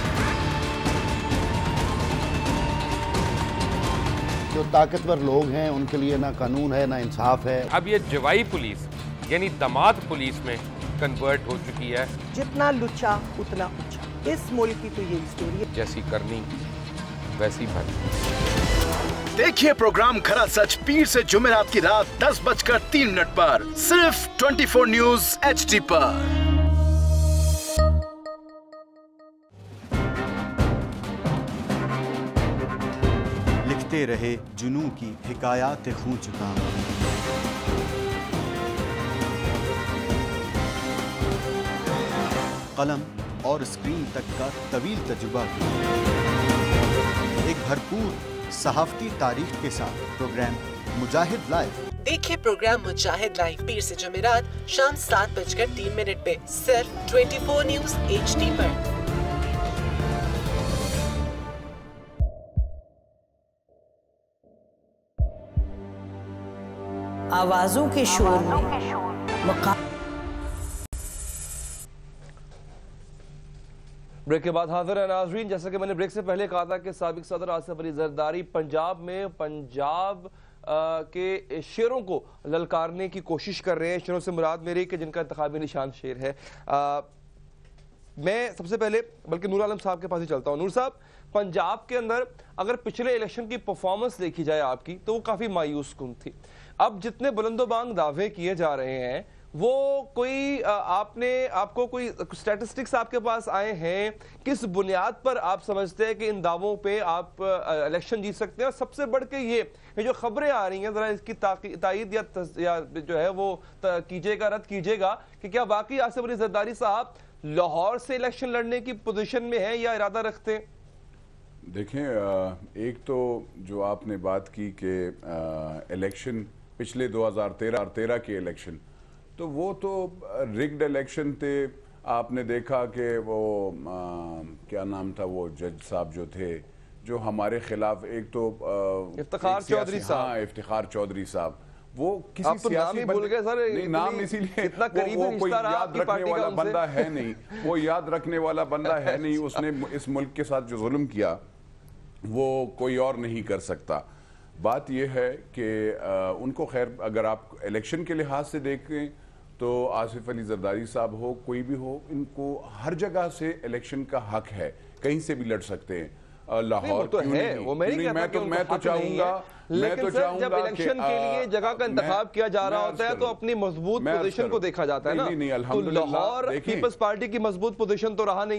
T: जो ताकतवर लोग हैं उनके लिए ना कानून है ना इंसाफ है।
M: अब ये जवाई पुलिस यानी दामाद पुलिस में कन्वर्ट हो चुकी है।
P: जितना लुच्चा उतना ऊंचा, इस मुल्क की तो यही स्टोरी है।
M: जैसी करनी वैसी भरनी।
Q: देखिए प्रोग्राम खरा सच पीर से जुमेरात की रात दस बजकर तीन मिनट पर सिर्फ चौबीस न्यूज एच डी पर।
U: लिखते रहे जुनू की हिकायात खून चुका, कलम और स्क्रीन तक का तवील तजुर्बा, एक भरपूर सहाफती तारीख के साथ प्रोग्राम मुजाहिद लाइव।
R: देखिए प्रोग्राम मुजाहिद लाइव पीर से जुमेरात शाम सात बजकर तीन मिनट पे सिर्फ चौबीस न्यूज एच डी पर।
S: आवाजों के शोर में मका...
A: ब्रेक के बाद हाजिर है नाजरीन। जैसा कि मैंने ब्रेक से पहले कहा था कि साबिक सदर आसिफ अली जरदारी पंजाब में पंजाब आ, के शेरों को ललकारने की कोशिश कर रहे हैं। शेरों से मुराद मेरी कि जिनका इंतखाबी निशान शेर है। आ, मैं सबसे पहले बल्कि नूर आलम साहब के पास ही चलता हूँ। नूर साहब, पंजाब के अंदर अगर पिछले इलेक्शन की परफॉर्मेंस देखी जाए आपकी तो वो काफ़ी मायूस कुन थी। अब जितने बुलंदोबांग दावे किए जा रहे हैं वो कोई आपने आपको कोई स्टैटिस्टिक्स आपके पास आए हैं, किस बुनियाद पर आप समझते हैं कि इन दावों पे आप इलेक्शन जीत सकते हैं? और सबसे बढ़ के ये ये जो खबरें आ रही हैं ज़रा इसकी तायीद या, या जो है वो कीजिएगा, रद्द कीजिएगा कि क्या वाकई आसिफ अली जरदारी साहब लाहौर से इलेक्शन लड़ने की पोजीशन में है या इरादा रखते हैं?
D: देखें, एक तो जो आपने बात की कि इलेक्शन पिछले दो हज़ार तेरह तेरह के इलेक्शन, तो वो तो रिग्ड इलेक्शन थे। आपने देखा कि वो आ, क्या नाम था वो जज साहब जो थे जो हमारे खिलाफ, एक तो
A: इफ्तिखार चौधरी साहब,
D: हाँ इफ्तिखार चौधरी साहब, वो किसी
A: आप तो नाम ही भूल गए सर।
D: नहीं, नाम इसीलिए
A: इतना करीबी
D: वो, वो कोई याद रखने वाला बंदा है नहीं, वो याद रखने वाला बंदा है नहीं। उसने इस मुल्क के साथ जो जुल्म किया वो कोई और नहीं कर सकता। बात यह है कि उनको खैर अगर आप इलेक्शन के लिहाज से देखें तो आसिफ अली जरदारी साहब हो, कोई भी हो, इनको हर जगह से इलेक्शन का हक है, कहीं से भी लड़ सकते हैं। लाहौर
A: तो है, वो मैं नहीं
D: मैं तो मैं तो चाहूंगा मैं तो चाहूंगा
A: जब इलेक्शन के लिए जगह का इंतखाब किया जा रहा होता है तो अपनी मजबूत पोजीशन को देखा जाता है ना।
D: नहीं, नहीं,
A: तो
D: अल्हम्दुलिल्लाह
A: लाहौर पीपल्स पार्टी की मजबूत पोजीशन तो रहा नहीं।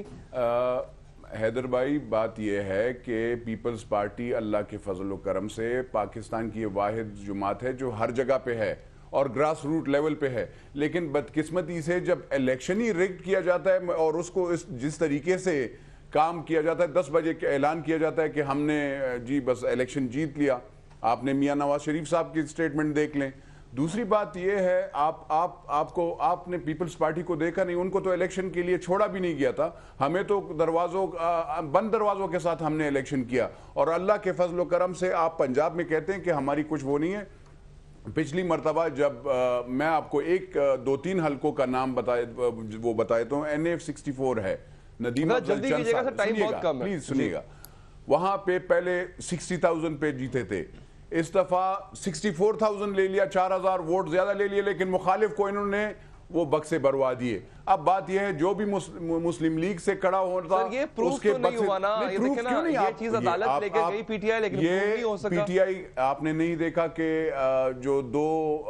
D: हैदर भाई, बात यह है कि पीपल्स पार्टी अल्लाह के फजल करम से पाकिस्तान की वाहिद जुमात है जो हर जगह पे है और ग्रास रूट लेवल पे है। लेकिन बदकिस्मती से जब इलेक्शन ही रिग्ड किया जाता है और उसको इस जिस तरीके से काम किया जाता है, दस बजे के ऐलान किया जाता है कि हमने जी बस इलेक्शन जीत लिया। आपने मियां नवाज शरीफ साहब की स्टेटमेंट देख लें। दूसरी बात यह है, आप आप आपको आपने पीपल्स पार्टी को देखा नहीं, उनको तो इलेक्शन के लिए छोड़ा भी नहीं गया था। हमें तो दरवाजों बंद दरवाजों के साथ हमने इलेक्शन किया और अल्लाह के फजल करम से आप पंजाब में कहते हैं कि हमारी कुछ वो नहीं है। पिछली मरतबा जब आ, मैं आपको एक दो तीन हलकों का नाम बताए वो बताए तो एन एफ सिक्सटी फोर है, नदीम
A: जल्दी कीजिएगा सर, टाइम बहुत कम है,
D: प्लीज सुनिएगा। वहां पे पहले सिक्सटी थाउजेंड पे जीते थे, इस दफा सिक्सटी फोर थाउजेंड ले लिया, चार हजार वोट ज्यादा ले लिए, लेकिन मुखालिफ को इन्होंने वो बक्से भरवा दिए। अब बात यह है जो भी मुस्लिम लीग से खड़ा होता
A: सर, ये प्रूफ तो नहीं हुआ ना, ये देखें ना, ये
D: आप,
A: चीज अदालत लेके गई पीटीआई, लेकिन
D: ये
A: नहीं हो सका।
D: पीटीआई आपने नहीं देखा कि जो दो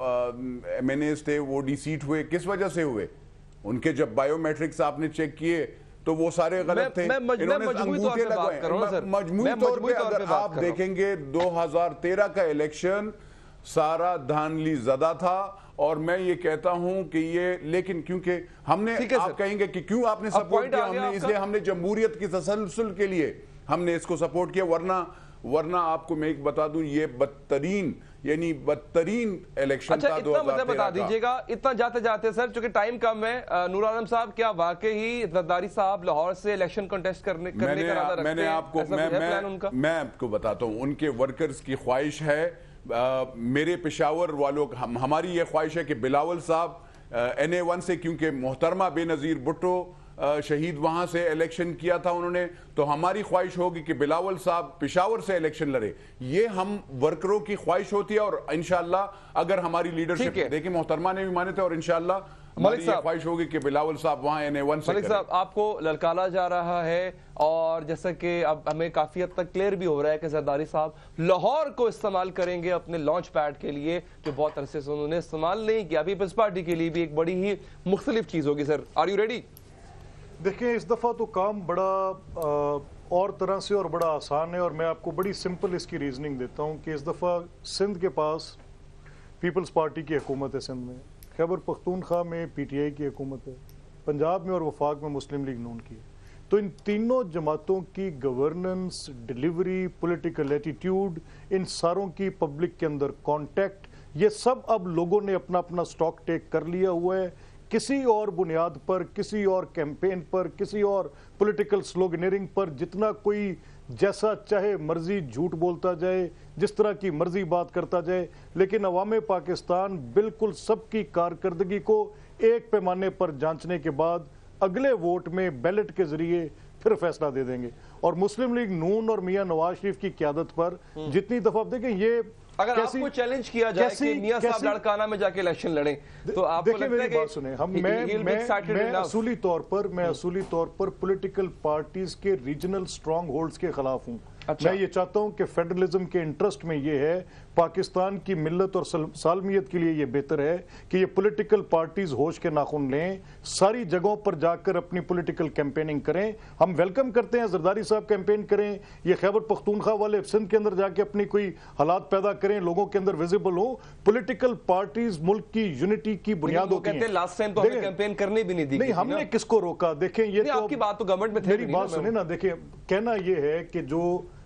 D: एमएनएस थे वो डिसीट हुए, किस वजह से हुए? उनके जब बायोमेट्रिक्स आपने चेक किए तो वो सारे गलत थे। इन्होंने अंगूठे लगवाए। मजमूई तौर पे अगर आप देखेंगे दो हजार तेरह का इलेक्शन सारा धांधली ज़दा था, और मैं ये कहता हूं कि ये, लेकिन क्योंकि हमने, आप कहेंगे कि क्यों आपने सपोर्ट किया, हमने इसलिए हमने जमहूरियत की तसलसल के लिए हमने इसको सपोर्ट किया, वरना वरना आपको मैं एक बता दूं, ये बदतरीन यानी बदतरीन इलेक्शन
A: अच्छा,
D: था।
A: इतना मुझे बता दीजिएगा, इतना जाते जाते सर, चूंकि टाइम कम है, नूर आलम साहब, क्या वाकई ही जरदारी साहब लाहौर से इलेक्शन कंटेस्ट करने करने
D: मैंने,
A: का इरादा रखते
D: मैंने
A: हैं?
D: आपको
A: मैं,
D: मैं, मैं आपको बताता हूं, उनके वर्कर्स की ख्वाहिश है, आ, मेरे पेशावर वालों हम, हमारी ये ख्वाहिश है कि बिलावल साहब एन ए वन से, क्योंकि मोहतरमा बेनज़ीर भुट्टो शहीद वहां से इलेक्शन किया था उन्होंने, तो हमारी ख्वाहिश होगी कि बिलावल साहब पेशावर से इलेक्शन लड़े। ये हम वर्करों की ख्वाहिश होती है, और इंशाअल्लाह अगर हमारी लीडरशिप, देखिए मोहतरमा ने भी माने थे, और इंशाअल्लाह हमारी ये ख्वाहिश होगी कि बिलावल साहब वहां एन ए वन से
A: मलिक साहब, आपको ललकारा जा रहा है, और जैसा कि अब हमें काफी हद तक क्लियर भी हो रहा है कि जरदारी साहब लाहौर को इस्तेमाल करेंगे अपने लॉन्च पैड के लिए, जो बहुत अरसे से उन्होंने इस्तेमाल नहीं किया। पीपल्स पार्टी के लिए भी एक बड़ी ही मुख्तलिफ चीज होगी। Sir, are you ready?
L: देखिए, इस दफ़ा तो काम बड़ा आ, और तरह से और बड़ा आसान है, और मैं आपको बड़ी सिंपल इसकी रीजनिंग देता हूँ कि इस दफ़ा सिंध के पास पीपल्स पार्टी की हुकूमत है, सिंध में खैबर पख्तूनख्वा में पीटीआई की हुकूमत है, पंजाब में और वफाक में मुस्लिम लीग नून की है। तो इन तीनों जमातों की गवर्नेंस, डिलीवरी, पॉलिटिकल एटीट्यूड, इन सारों की पब्लिक के अंदर कॉन्टैक्ट, ये सब अब लोगों ने अपना अपना स्टॉक टेक कर लिया हुआ है। किसी और बुनियाद पर, किसी और कैंपेन पर, किसी और पॉलिटिकल स्लोगनेरिंग पर जितना कोई जैसा चाहे मर्जी झूठ बोलता जाए, जिस तरह की मर्जी बात करता जाए, लेकिन अवाम पाकिस्तान बिल्कुल सबकी कारकर्दगी को एक पैमाने पर जांचने के बाद अगले वोट में बैलेट के जरिए फिर फैसला दे देंगे। और मुस्लिम लीग नून और मियां नवाज शरीफ की क़यादत पर जितनी दफा आप देखें, ये
A: अगर आपको चैलेंज किया जाए कि मियां साहब लड़काना में जाके इलेक्शन लड़ें, तो आपको लगता है कि बात
L: सुने, हम मैं मैं मैं असूली तौर पर मैं असूली तौर पर पॉलिटिकल पार्टीज के रीजनल स्ट्रांग होल्ड्स के खिलाफ हूं। अच्छा। मैं ये चाहता हूं कि फेडरलिज्म के इंटरेस्ट में ये है, पाकिस्तान की मिल्लत और सालमियत के लिए ये बेहतर है कि ये पॉलिटिकल पार्टीज होश के नाखून लें, सारी जगहों पर जाकर अपनी पॉलिटिकल कैंपेनिंग करें। हम वेलकम करते हैं जरदारी साहब कैंपेन करें, ये खैबर पख्तूनख्वा वाले सिंध के अंदर जाके अपनी कोई हालात पैदा करें, लोगों के अंदर विजिबल हो। पॉलिटिकल पार्टीज मुल्क की यूनिटी की बुनियाद होती है।
A: लास्ट टाइम तो हमें कैंपेन करने भी नहीं दी।
L: नहीं, हमने किसको रोका? देखें, ये तो
A: आपकी बात तो गवर्नमेंट में थी।
L: मेरी बात सुने ना, देखिए, कहना ये है कि जो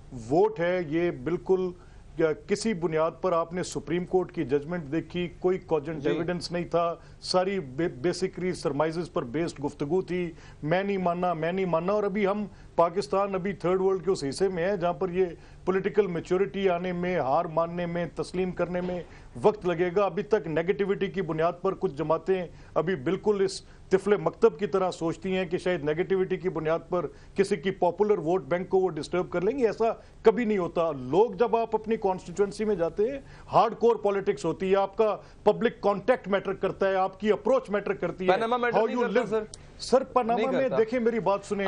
L: वोट है ये बिल्कुल किसी बुनियाद पर आपने सुप्रीम कोर्ट की जजमेंट देखी, कोई कॉजेंट एविडेंस नहीं था, सारी बे, बेसिकली सरमाइजेस पर बेस्ड गुफ्तगू थी, मैं नहीं मानना मैं नहीं मानना। और अभी हम पाकिस्तान अभी थर्ड वर्ल्ड के उस हिस्से में है जहां पर ये पॉलिटिकल मैच्योरिटी आने में, हार मानने में, तस्लीम करने में वक्त लगेगा। अभी तक नेगेटिविटी की बुनियाद पर कुछ जमातें अभी बिल्कुल इस तिफले मकतब की तरह सोचती हैं कि शायद नेगेटिविटी की बुनियाद पर किसी की पॉपुलर वोट बैंक को वो डिस्टर्ब कर लेंगे। ऐसा कभी नहीं होता। लोग जब आप अपनी कॉन्स्टिट्यूंसी में जाते हैं, हार्ड कोर पॉलिटिक्स होती है, आपका पब्लिक कॉन्टैक्ट मैटर करता है, आपकी अप्रोच मैटर करती है, how you live. Sir, Panama में देखिए, मेरी बात सुने,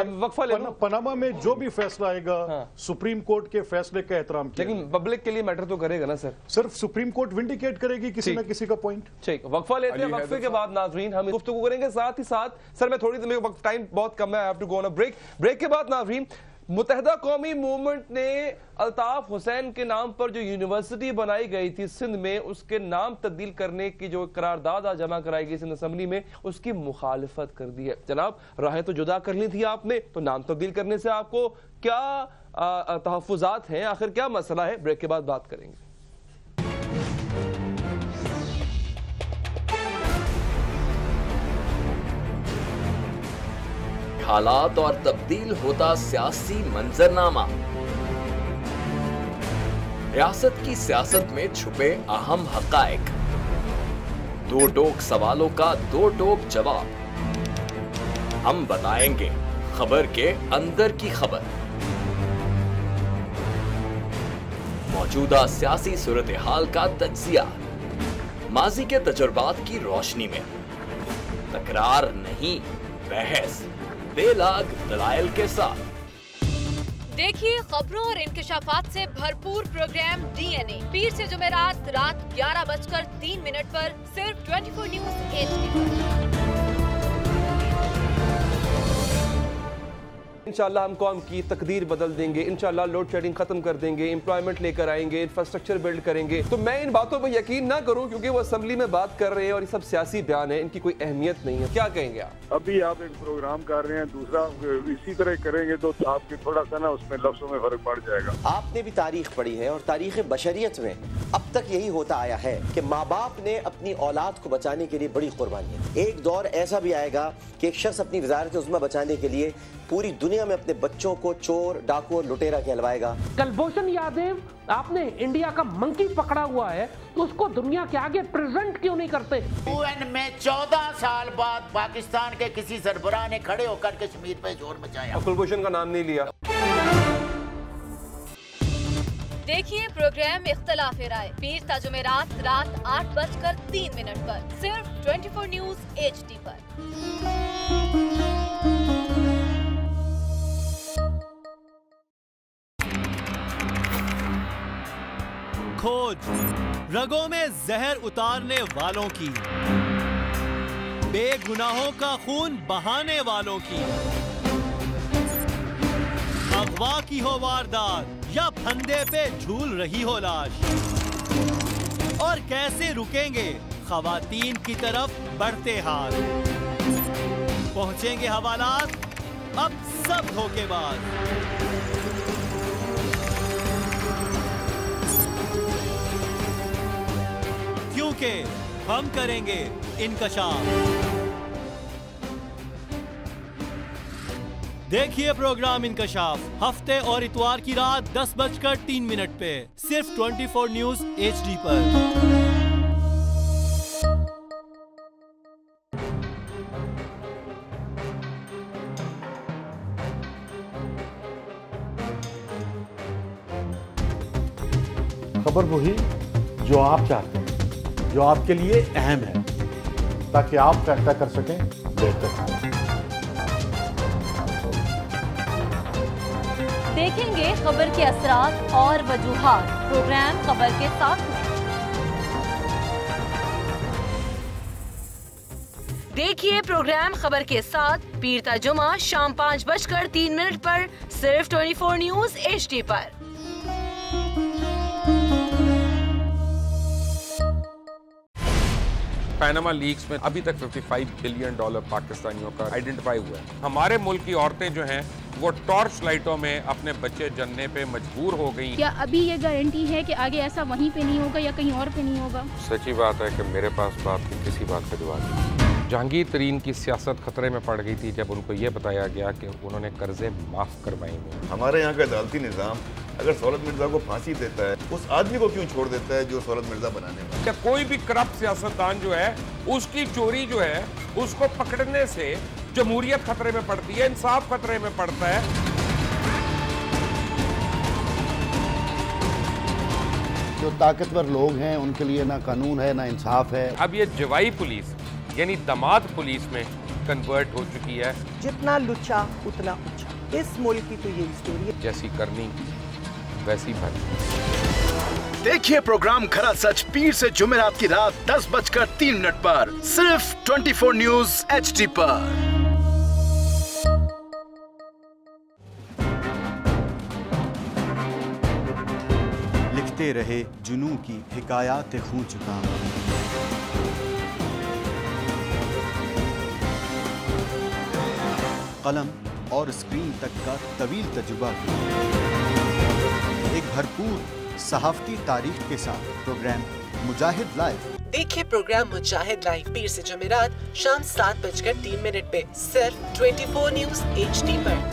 L: पनामा में जो भी फैसला आएगा, हाँ। सुप्रीम कोर्ट के फैसले का एहतराम किया,
A: लेकिन पब्लिक के लिए मैटर तो करेगा ना सर।
L: सिर्फ सुप्रीम कोर्ट विंडिकेट करेगी किसी ना किसी का पॉइंट।
A: ठीक, वक्फा लेते हैं, वक्फे के बाद नाज़रीन हम गुफ्तगू करेंगे। साथ ही साथ सर, मैं थोड़ी देर में, टाइम बहुत कम है, I have to go on a break. Break के बाद नाज़रीन, मुत्तहिदा कौमी मूवमेंट ने अल्ताफ हुसैन के नाम पर जो यूनिवर्सिटी बनाई गई थी सिंध में, उसके नाम तब्दील करने की जो करारदाद आज जमा कराई गई सिंध असेंबली में, उसकी मुखालिफत कर दी है। जनाब, राहें तो जुदा कर ली थी आपने, तो नाम तब्दील करने से आपको क्या तहफ़्फ़ुज़ात हैं, आखिर क्या मसला है? ब्रेक के बाद बात करेंगे।
E: हालात और तब्दील होता सियासी मंजरनामा, रियासत की सियासत में छुपे अहम हकायक, दो टोक सवालों का दो टोक जवाब। हम बताएंगे खबर के अंदर की खबर, मौजूदा सियासी सूरत हाल का तज्जिया, माजी के तजुर्बात की रोशनी में। तकरार नहीं, बहस बेलाग दलाइल के साथ।
F: देखिए खबरों और इंकशाफात से भरपूर प्रोग्राम डीएनए पीर से जुमेरात रात ग्यारह बजकर तीन मिनट पर सिर्फ चौबीस न्यूज एचडी पर।
A: इंशाल्लाह हम कौम की तकदीर बदल देंगे, इंशाल्लाह लोड शेडिंग खत्म कर देंगे, एम्प्लॉयमेंट लेकर आएंगे, इंफ्रास्ट्रक्चर बिल्ड करेंगे। तो मैं इन बातों पर यकीन ना करूं क्योंकि वो असेंबली में बात कर रहे हैं और ये सब सियासी बयान है, इनकी कोई अहमियत नहीं है। क्या कहेंगे आप?
G: अभी आप एक प्रोग्राम कर रहे हैं, दूसरा इसी तरह करेंगे तो आपके थोड़ा सा ना उसमें लफ्जों में फर्क पड़ जाएगा।
H: आपने भी तारीख पढ़ी है और तारीख बशरियत में अब तक यही होता आया है कि माँ बाप ने अपनी औलाद को बचाने के लिए बड़ी कुर्बानियां। एक दौर ऐसा भी आएगा कि एक शख्स अपनी वजारत उज़्मा बचाने के लिए पूरी दुनिया में अपने बच्चों को चोर, डाकू और लुटेरा कहलवाएगा।
I: कलभूषण यादव, आपने इंडिया का मंकी पकड़ा हुआ है तो उसको दुनिया के आगे प्रेजेंट क्यों नहीं करते?
J: यूएन में चौदह साल बाद पाकिस्तान के किसी सरबराह ने खड़े होकर कश्मीर पे जोर मचाया।
A: कुलभूषण का नाम नहीं लिया।
F: देखिए प्रोग्राम इख्तलाफ-ए-राय पीर ता जुमेरात रात आठ बजकर तीन मिनट पर सिर्फ चौबीस न्यूज एचडी पर।
K: खोज रगों में जहर उतारने वालों की, बेगुनाहों का खून बहाने वालों की, अगवा की हो वारदात या फंदे पे झूल रही हो लाश, और कैसे रुकेंगे खवातीन की तरफ बढ़ते हाथ। पहुंचेंगे हवालात अब सब धोखेबाज। क्योंकि हम करेंगे इनकशाफ। देखिए प्रोग्राम इनकशाफ हफ्ते और इतवार की रात दस बजकर तीन मिनट पे सिर्फ चौबीस न्यूज एचडी पर।
T: खबर वही जो आप चाहते हैं, जो आपके लिए अहम है, ताकि आप फैसला कर सकें बेहतर।
F: देखेंगे खबर के असरात और वजूहात प्रोग्राम खबर के साथ में। देखिए प्रोग्राम खबर के साथ पीर ता जुमा शाम पाँच बजकर तीन मिनट पर सिर्फ चौबीस न्यूज एचडी पर।
M: पैनामा लीक्स में अभी तक पचपन बिलियन डॉलर पाकिस्तानियों का आइडेंटिफाई हुआ है। हमारे मुल्क की औरतें जो हैं वो टॉर्च लाइटों में अपने बच्चे जनने पे मजबूर हो गई।
N: क्या अभी ये गारंटी है कि आगे ऐसा वहीं पे नहीं होगा या कहीं और पे नहीं होगा?
M: सच्ची बात है कि मेरे पास बात की किसी बात का जवाब नहीं। जहांगीर तरीन की सियासत खतरे में पड़ गई थी जब उनको ये बताया गया कि उन्होंने कर्जे माफ करवाएंगे।
O: हमारे यहाँ का अदालती निज़ाम अगर सौलत मिर्जा को फांसी देता है, उस आदमी को क्यों छोड़ देता है जो सौलत मिर्जा बनाने में?
M: क्या कोई भी करप्ट सियासतदान जो है उसकी चोरी जो है उसको पकड़ने से जमहूरियत खतरे में पड़ती है, इंसाफ खतरे में पड़ता है।
T: जो ताकतवर लोग हैं उनके लिए ना कानून है ना इंसाफ है।
M: अब ये जवाई पुलिस यानी दामाद पुलिस में कन्वर्ट हो चुकी है।
P: जितना लुच्चा उतना ऊंचा, इस मुल्क की तो ये स्टोरी है।
M: जैसी करनी वैसी भरनी।
Q: देखिए प्रोग्राम खरा सच पीर से जुमेरात की रात दस बजकर तीन मिनट पर सिर्फ चौबीस न्यूज एचडी पर।
U: लिखते रहे जुनून की हिकायात खून चुका, कलम और स्क्रीन तक का तवील तजुर्बा, एक भरपूर सहाफती तारीख के साथ प्रोग्राम मुजाहिद लाइव।
R: देखिए प्रोग्राम मुजाहिद लाइव पीर से जुमेरात शाम सात बजकर तीन मिनट पे सिर्फ चौबीस न्यूज एचडी पर।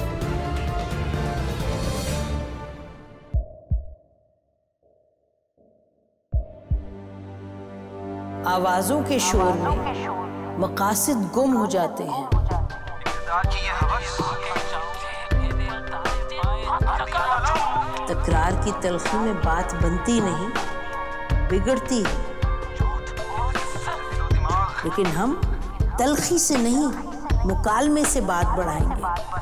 S: आवाजों के शोर में मकासद गुम हो जाते हैं। तकरार की तलखी में बात बनती नहीं, बिगड़ती है। लेकिन हम तलखी से नहीं, मुकालमे से बात बढ़ाएंगे।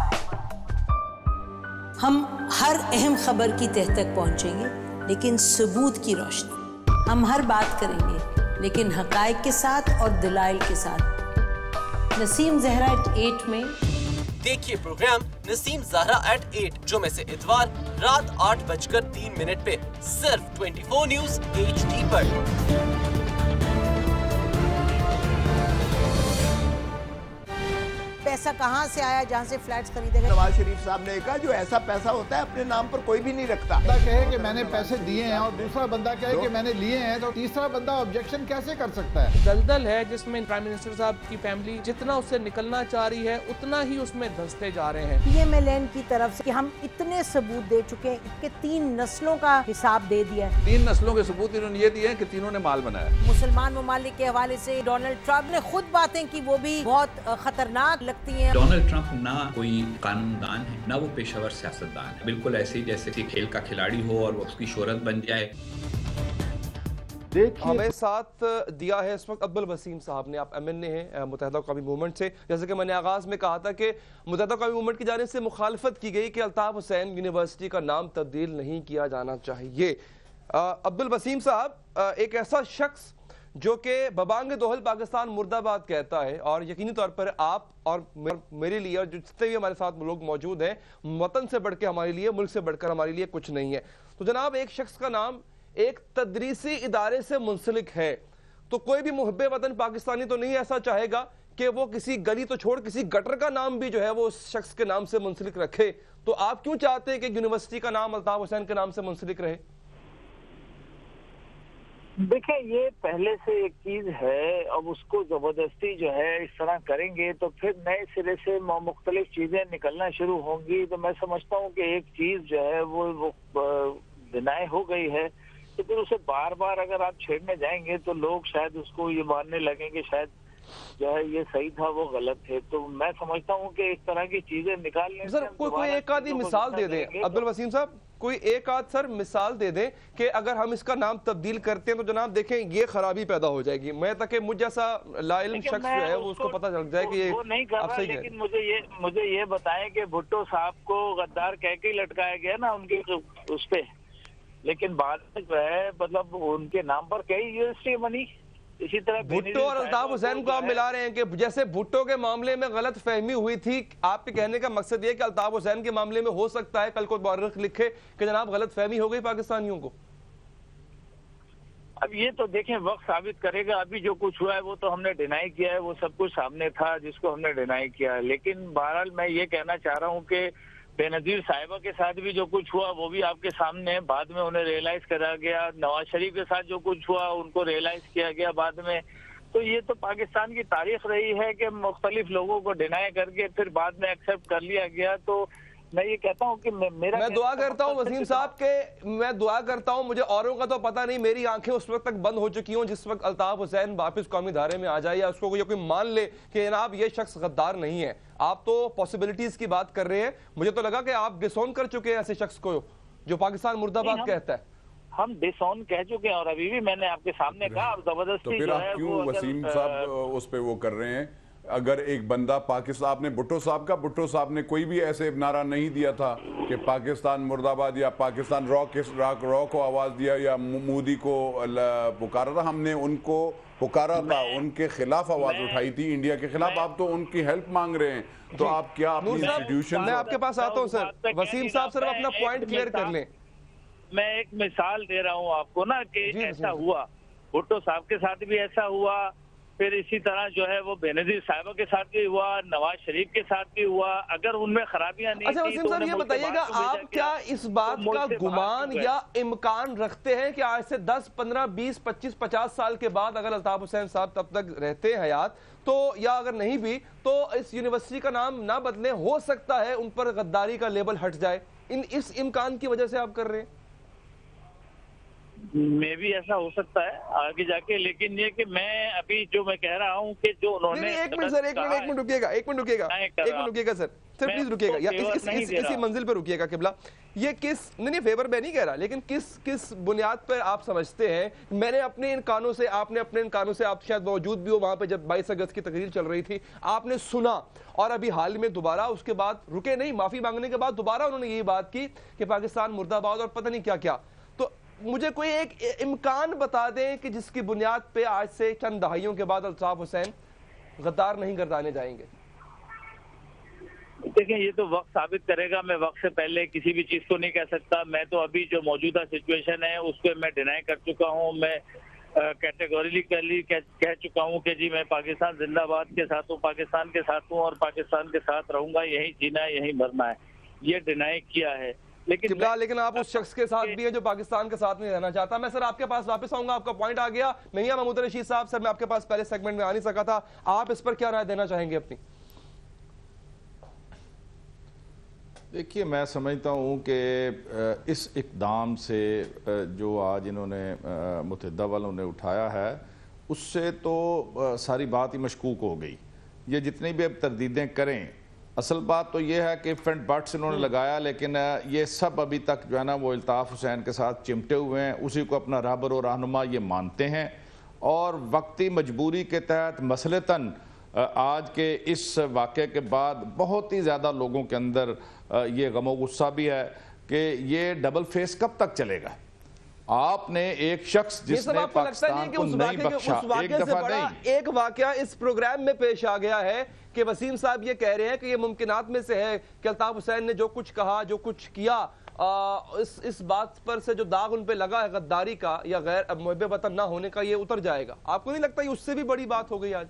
S: हम हर अहम खबर की तह तक पहुंचेंगे, लेकिन सबूत की रोशनी। हम हर बात करेंगे, लेकिन हकायक के साथ और दलाइल के साथ। नसीम ज़हरा एट में
R: देखिए programme Naseem Zahra eight eight जुमे से इतवार रात आठ बजकर तीन मिनट पे सिर्फ चौबीस न्यूज एच डी पर।
P: पैसा कहाँ से आया जहाँ से फ्लैट्स खरीदे गए?
C: नवाज शरीफ साहब ने कहा जो ऐसा पैसा होता है अपने नाम पर कोई भी नहीं रखता।
V: बंदा कहे कि मैंने पैसे दिए हैं और दूसरा बंदा कहे कि मैंने लिए हैं, तो तीसरा बंदा ऑब्जेक्शन कैसे कर सकता है?
W: दलदल है जिसमें प्राइम मिनिस्टर साहब की फैमिली जितना उससे निकलना चाह रही है उतना ही उसमें धंसते जा रहे हैं।
P: पी एम एल एन की तरफ से कि हम इतने सबूत दे चुके हैं, इनके तीन नस्लों का हिसाब दे दिया है।
B: तीन नस्लों के सबूत इन्होंने ये दिए हैं कि तीनों ने माल बनाया।
P: मुसलमान ममालिक के हवाले से डोनाल्ड ट्रंप ने खुद बातें की, वो भी बहुत खतरनाक लगती हैं।
X: डोनाल्ड ट्रंप ना कोई कानूनदान है, ना वो पेशेवर सियासतदान है, बिल्कुल ऐसे ही जैसे कि खेल का खिलाड़ी हो और वो उसकी शोहरत बन जाए।
A: हमें साथ दिया है इस वक्त अब्दुल वसीम साहब ने। आप एम एन ए हैं मुत्तहिदा कौमी मूवमेंट से। जैसे कि मैंने आगाज़ में कहा था कि मुत्तहिदा कौमी मूवमेंट की जानिब से मुखालफत की गई कि अल्ताफ हुसैन यूनिवर्सिटी का नाम तब्दील नहीं किया जाना चाहिए। अब्दुल वसीम साहब, एक ऐसा शख्स जो कि बबांग दोहल पाकिस्तान मुर्दाबाद कहता है, और यकीनी तौर पर आप और मेरे लिए और जितने भी हमारे साथ लोग मौजूद हैं, वतन से बढ़ के हमारे लिए, मुल्क से बढ़कर हमारे लिए कुछ नहीं है। तो जनाब, एक शख्स का नाम एक तदरीसी इदारे से मुंसलिक है, तो कोई भी मुहब्बे वतन पाकिस्तानी तो नहीं ऐसा चाहेगा कि वो किसी गली तो छोड़ किसी गटर का नाम भी जो है वो उस शख्स के नाम से मुंसलिक रखे। तो आप क्यों चाहते हैं कि यूनिवर्सिटी का नाम अल्ताफ हुसैन के नाम से मुंसलिक रहे?
Y: देखिए, ये पहले से एक चीज है, अब उसको जबरदस्ती जो है इस तरह करेंगे तो फिर नए सिरे से मुख्तलिफ चीजें निकलना शुरू होंगी। तो मैं समझता हूँ कि एक चीज जो है वो वो डिनाई हो गई है, तो फिर उसे बार बार अगर आप छेड़ने जाएंगे तो लोग शायद उसको ये मानने लगेंगे शायद जो है ये सही था वो गलत है। तो मैं समझता हूँ कि इस तरह की चीजें निकालने
A: सर कोई कोई एक आधी मिसाल दे दें अब्दुल वसीम साहब, कोई एक आध सर मिसाल दे दें कि अगर हम इसका नाम तब्दील करते हैं तो जनाब देखें ये खराबी पैदा हो जाएगी। मैं ताकि मुझ जैसा लाइल शख्स जो है वो उसको पता चल जाए कि ये
Y: वो नहीं कर रहा, लेकिन मुझे ये मुझे ये बताएं कि भुट्टो साहब को गद्दार कह के लटकाया गया ना उनके उस पे, लेकिन बाद में जो है मतलब उनके नाम पर कई यूनिवर्सिटी बनी। इसी तरह
A: भुट्टो और अल्ताफ हुसैन को आप मिला रहे हैं कि जैसे भुट्टो के मामले में गलत फहमी हुई थी, आपके कहने का मकसद ये कि अल्ताफ हुसैन के मामले में हो सकता है कल को मौरख लिखे कि जनाब गलत फहमी हो गई पाकिस्तानियों को।
Y: अब ये तो देखें वक्त साबित करेगा। अभी जो कुछ हुआ है वो तो हमने डिनाई किया है, वो सब कुछ सामने था जिसको हमने डिनाई किया है। लेकिन बहरहाल मैं ये कहना चाह रहा हूँ कि बेनजीर साहिबा के साथ भी जो कुछ हुआ वो भी आपके सामने है, बाद में उन्हें रियलाइज करा गया। नवाज शरीफ के साथ जो कुछ हुआ उनको रियलाइज किया गया बाद में। तो ये तो पाकिस्तान की तारीख रही है कि मुख्तलिफ लोगों को डिनाई करके फिर बाद में एक्सेप्ट कर लिया गया। तो मैं ये कहता हूँ कि मेरा
A: मैं दुआ करता हूँ वसीम साहब के, मैं दुआ करता हूँ, मुझे औरों का तो पता नहीं, मेरी आंखें उस वक्त तक बंद हो चुकी हों जिस वक्त अल्ताफ हुसैन वापस कौमी धारे में आ जाए या उसको कोई कोई मान ले कि जनाब ये शख्स गद्दार नहीं है। आप तो पॉसिबिलिटीज की बात कर रहे हैं, मुझे तो लगा कि आप डिसोन कर चुके हैं ऐसे शख्स को जो पाकिस्तान मुर्दाबाद कहता है।
Y: हम डिसोन कह चुके हैं और अभी भी मैंने आपके सामने कहा और जबरदस्ती जो है
D: क्यों वसीम साहब उस पे वो कर रहे हैं? अगर एक बंदा पाकिस्तान, आपने भुट्टो साहब का, भुट्टो साहब ने कोई भी ऐसे नारा नहीं दिया था कि पाकिस्तान मुर्दाबाद या पाकिस्तान रॉ के रॉ को आवाज दिया या मोदी को पुकारा था। हमने उनको पुकारा था, उनके खिलाफ आवाज उठाई थी इंडिया के खिलाफ। आप तो उनकी हेल्प मांग रहे हैं, तो आप क्या अपनी इंस्टीट्यूशन?
Y: मैं आपके पास आता हूँ सर, वसीम साहब सिर्फ अपना पॉइंट क्लियर कर लें। मैं एक मिसाल दे रहा हूँ आपको ना कि ऐसा हुआ, भुट्टो साहब के साथ भी ऐसा हुआ, फिर इसी तरह जो है वो बेनजीर साहिबा के साथ भी हुआ, नवाज शरीफ के साथ भी हुआ। अगर उनमें खराबियां नहीं
A: अच्छा वसीम साहब ये बताइएगा, आप क्या इस बात का गुमान या इम्कान रखते हैं कि आज से दस पंद्रह बीस पच्चीस पचास साल के बाद अगर अल्ताफ हुसैन साहब तब तक रहते हैं हयात तो, या अगर नहीं भी तो इस यूनिवर्सिटी का नाम ना बदले, हो सकता है उन पर गद्दारी का लेबल हट जाए? इन इस इम्कान की वजह से आप कर रहे हैं?
Y: में भी ऐसा हो सकता है आगे जाके, लेकिन ये कि मैं अभी जो मैं कह रहा हूँ कि जो उन्होंने
A: नहीं, नहीं, एक मिनट सर, एक मिनट एक मिनट रुकिएगा, एक मिनट रुकिएगा, एक मिनट रुकिएगा सर, सर प्लीज रुकिएगा, या इस, इस, इस, इसी मंजिल पे रुकिएगा किबला। ये किस, नहीं नहीं फेवर में नहीं कह रहा, लेकिन किस किस बुनियाद पर आप समझते हैं, मैंने अपने इन कानों से, आपने अपने इन कानों से, आप शायद मौजूद भी हो वहां पे जब बाईस अगस्त की तकरीर चल रही थी, आपने सुना और अभी हाल में दोबारा उसके बाद रुके नहीं, माफी मांगने के बाद दोबारा उन्होंने यही बात की कि पाकिस्तान मुर्दाबाद और पता नहीं क्या क्या। तो मुझे कोई एक इम्कान बता दें कि जिसकी बुनियाद पे आज से चंद दहाइयों के बाद अल्ताफ हुसैन गद्दार नहीं गर्दाने जाएंगे।
Y: देखिए ये तो वक्त साबित करेगा, मैं वक्त से पहले किसी भी चीज को नहीं कह सकता। मैं तो अभी जो मौजूदा सिचुएशन है उस पर मैं डिनाई कर चुका हूँ, मैं कैटेगोरिकली कह, कह चुका हूँ कि जी मैं पाकिस्तान जिंदाबाद के साथ हूँ, पाकिस्तान के साथ हूँ और पाकिस्तान के साथ रहूंगा, यही जीना है यही मरना है, ये डिनाई किया है। लेकिन
A: लेकिन आप उस शख्स के साथ भी है जो पाकिस्तान के साथ नहीं रहना चाहता। मैं सर आपके पास वापस आऊंगा, आपका पॉइंट आ गया। मियां महमूद रशीद साहब, सर मैं आपके पास पहले सेगमेंट में आ नहीं सका था, आप इस पर क्या राय देना चाहेंगे अपनी?
B: देखिए मैं समझता हूँ कि इस इक़दाम से जो आज इन्होंने मुतहद्दा वालों ने उठाया है उससे तो सारी बात ही मशकूक हो गई। ये जितनी भी अब तरदीदें करें, असल बात तो ये है कि फ्रंट बट्स इन्होंने लगाया, लेकिन ये सब अभी तक जो है ना वो अल्ताफ हुसैन के साथ चिमटे हुए हैं, उसी को अपना रहबर और रहनुमा ये मानते हैं और वक्ती मजबूरी के तहत मसलतन आज के इस वाक़े के बाद बहुत ही ज़्यादा लोगों के अंदर ये गम और गुस्सा भी है कि ये डबल फेस कब तक चलेगा। आपने एक शख्स जिसने पाकिस्तान को नहीं बख्शा, एक दफा नहीं,
A: एक वाकया इस प्रोग्राम में पेश आ गया है कि वसीम साहब ये कह रहे हैं कि ये मुमकिनात में से है कि अल्ताफ हुसैन ने जो कुछ कहा, जो कुछ किया, आ, इस इस बात पर से जो दाग उन पे लगा है गद्दारी का या गैर मुहब्बे वतन ना होने का, ये उतर जाएगा। आपको नहीं लगता ये उससे भी बड़ी बात हो गई आज?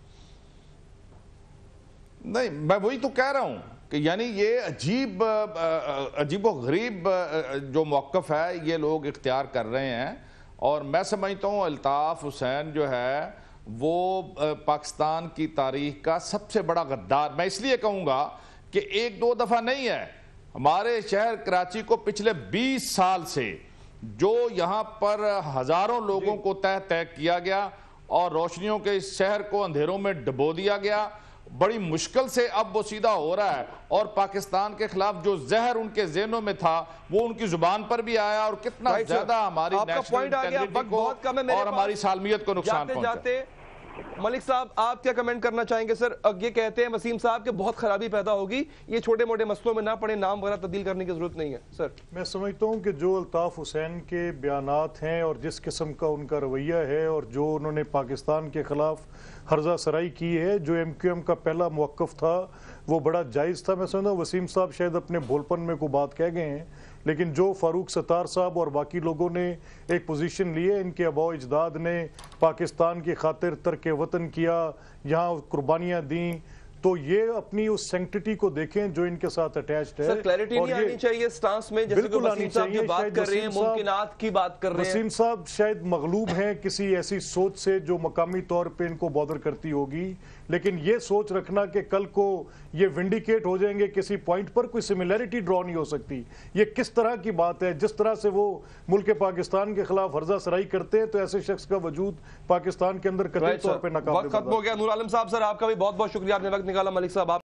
B: नहीं, मैं वही तो कह रहा हूं कि यानी ये अजीब अजीब व गरीब जो मौक़िफ़ है ये लोग इख्तियार कर रहे हैं और मैं समझता हूँ अल्ताफ हुसैन जो है वो पाकिस्तान की तारीख का सबसे बड़ा गद्दार, मैं इसलिए कहूँगा कि एक दो दफ़ा नहीं है, हमारे शहर कराची को पिछले बीस साल से जो यहाँ पर हज़ारों लोगों को तह तह किया गया और रोशनियों के इस शहर को अंधेरों में डुबो दिया गया, बड़ी मुश्किल से अब वो सीधा हो रहा है और पाकिस्तान के खिलाफ जो जहर उनके ज़हनों में था वो उनकी जुबान पर भी आया और कितना ज्यादा हमारी नेशनल इंटीग्रिटी को और हमारी सालमियत को नुकसान पहुंचा।
A: मलिक साहब आप क्या कमेंट करना चाहेंगे? सर ये कहते हैं वसीम साहब कि बहुत खराबी पैदा होगी, ये छोटे मोटे मसलों में ना पड़े, नाम वगैरह तब्दील करने की जरूरत नहीं है। सर
E: मैं समझता हूँ कि जो अल्ताफ हुसैन के बयानात हैं और जिस किस्म का उनका रवैया है और जो उन्होंने पाकिस्तान के खिलाफ हर्जा सराई की है, जो एम क्यू एम का पहला मौक़िफ़ था वो बड़ा जायज़ था। मैं समझता हूँ वसीम साहब शायद अपने भोलपन में कोई बात कह गए हैं, लेकिन जो फारूक सत्तार साहब और बाकी लोगों ने एक पोजीशन ली है, इनके आबा अजदाद ने पाकिस्तान की खातिर तर्क वतन किया, यहाँ कुर्बानियाँ दी, तो ये अपनी उस सैंक्टिटी को देखें जो इनके साथ अटैच्ड है।
A: सर क्लैरिटी नहीं आनी चाहिए स्टांस में, जैसे
E: बिल्कुल आनी चाहिए।
A: बात कर रहे हैं, मुमकिनात की बात कर रहे हैं।
E: वसीम साहब शायद मगलूब हैं किसी ऐसी सोच से जो मकामी तौर पे इनको बॉदर करती होगी, लेकिन ये सोच रखना कि कल को ये विंडिकेट हो जाएंगे किसी पॉइंट पर, कोई सिमिलैरिटी ड्रॉ नहीं हो सकती। ये किस तरह की बात है? जिस तरह से वो मुल्क पाकिस्तान के खिलाफ हर्जा सराई करते हैं तो ऐसे शख्स का वजूद पाकिस्तान के अंदर कतई तौर पर नाकाबिल।
A: खत्म हो गया। नूर आलम साहब सर आपका भी बहुत बहुत शुक्रिया, आपने वक्त निकाला। मलिक साहब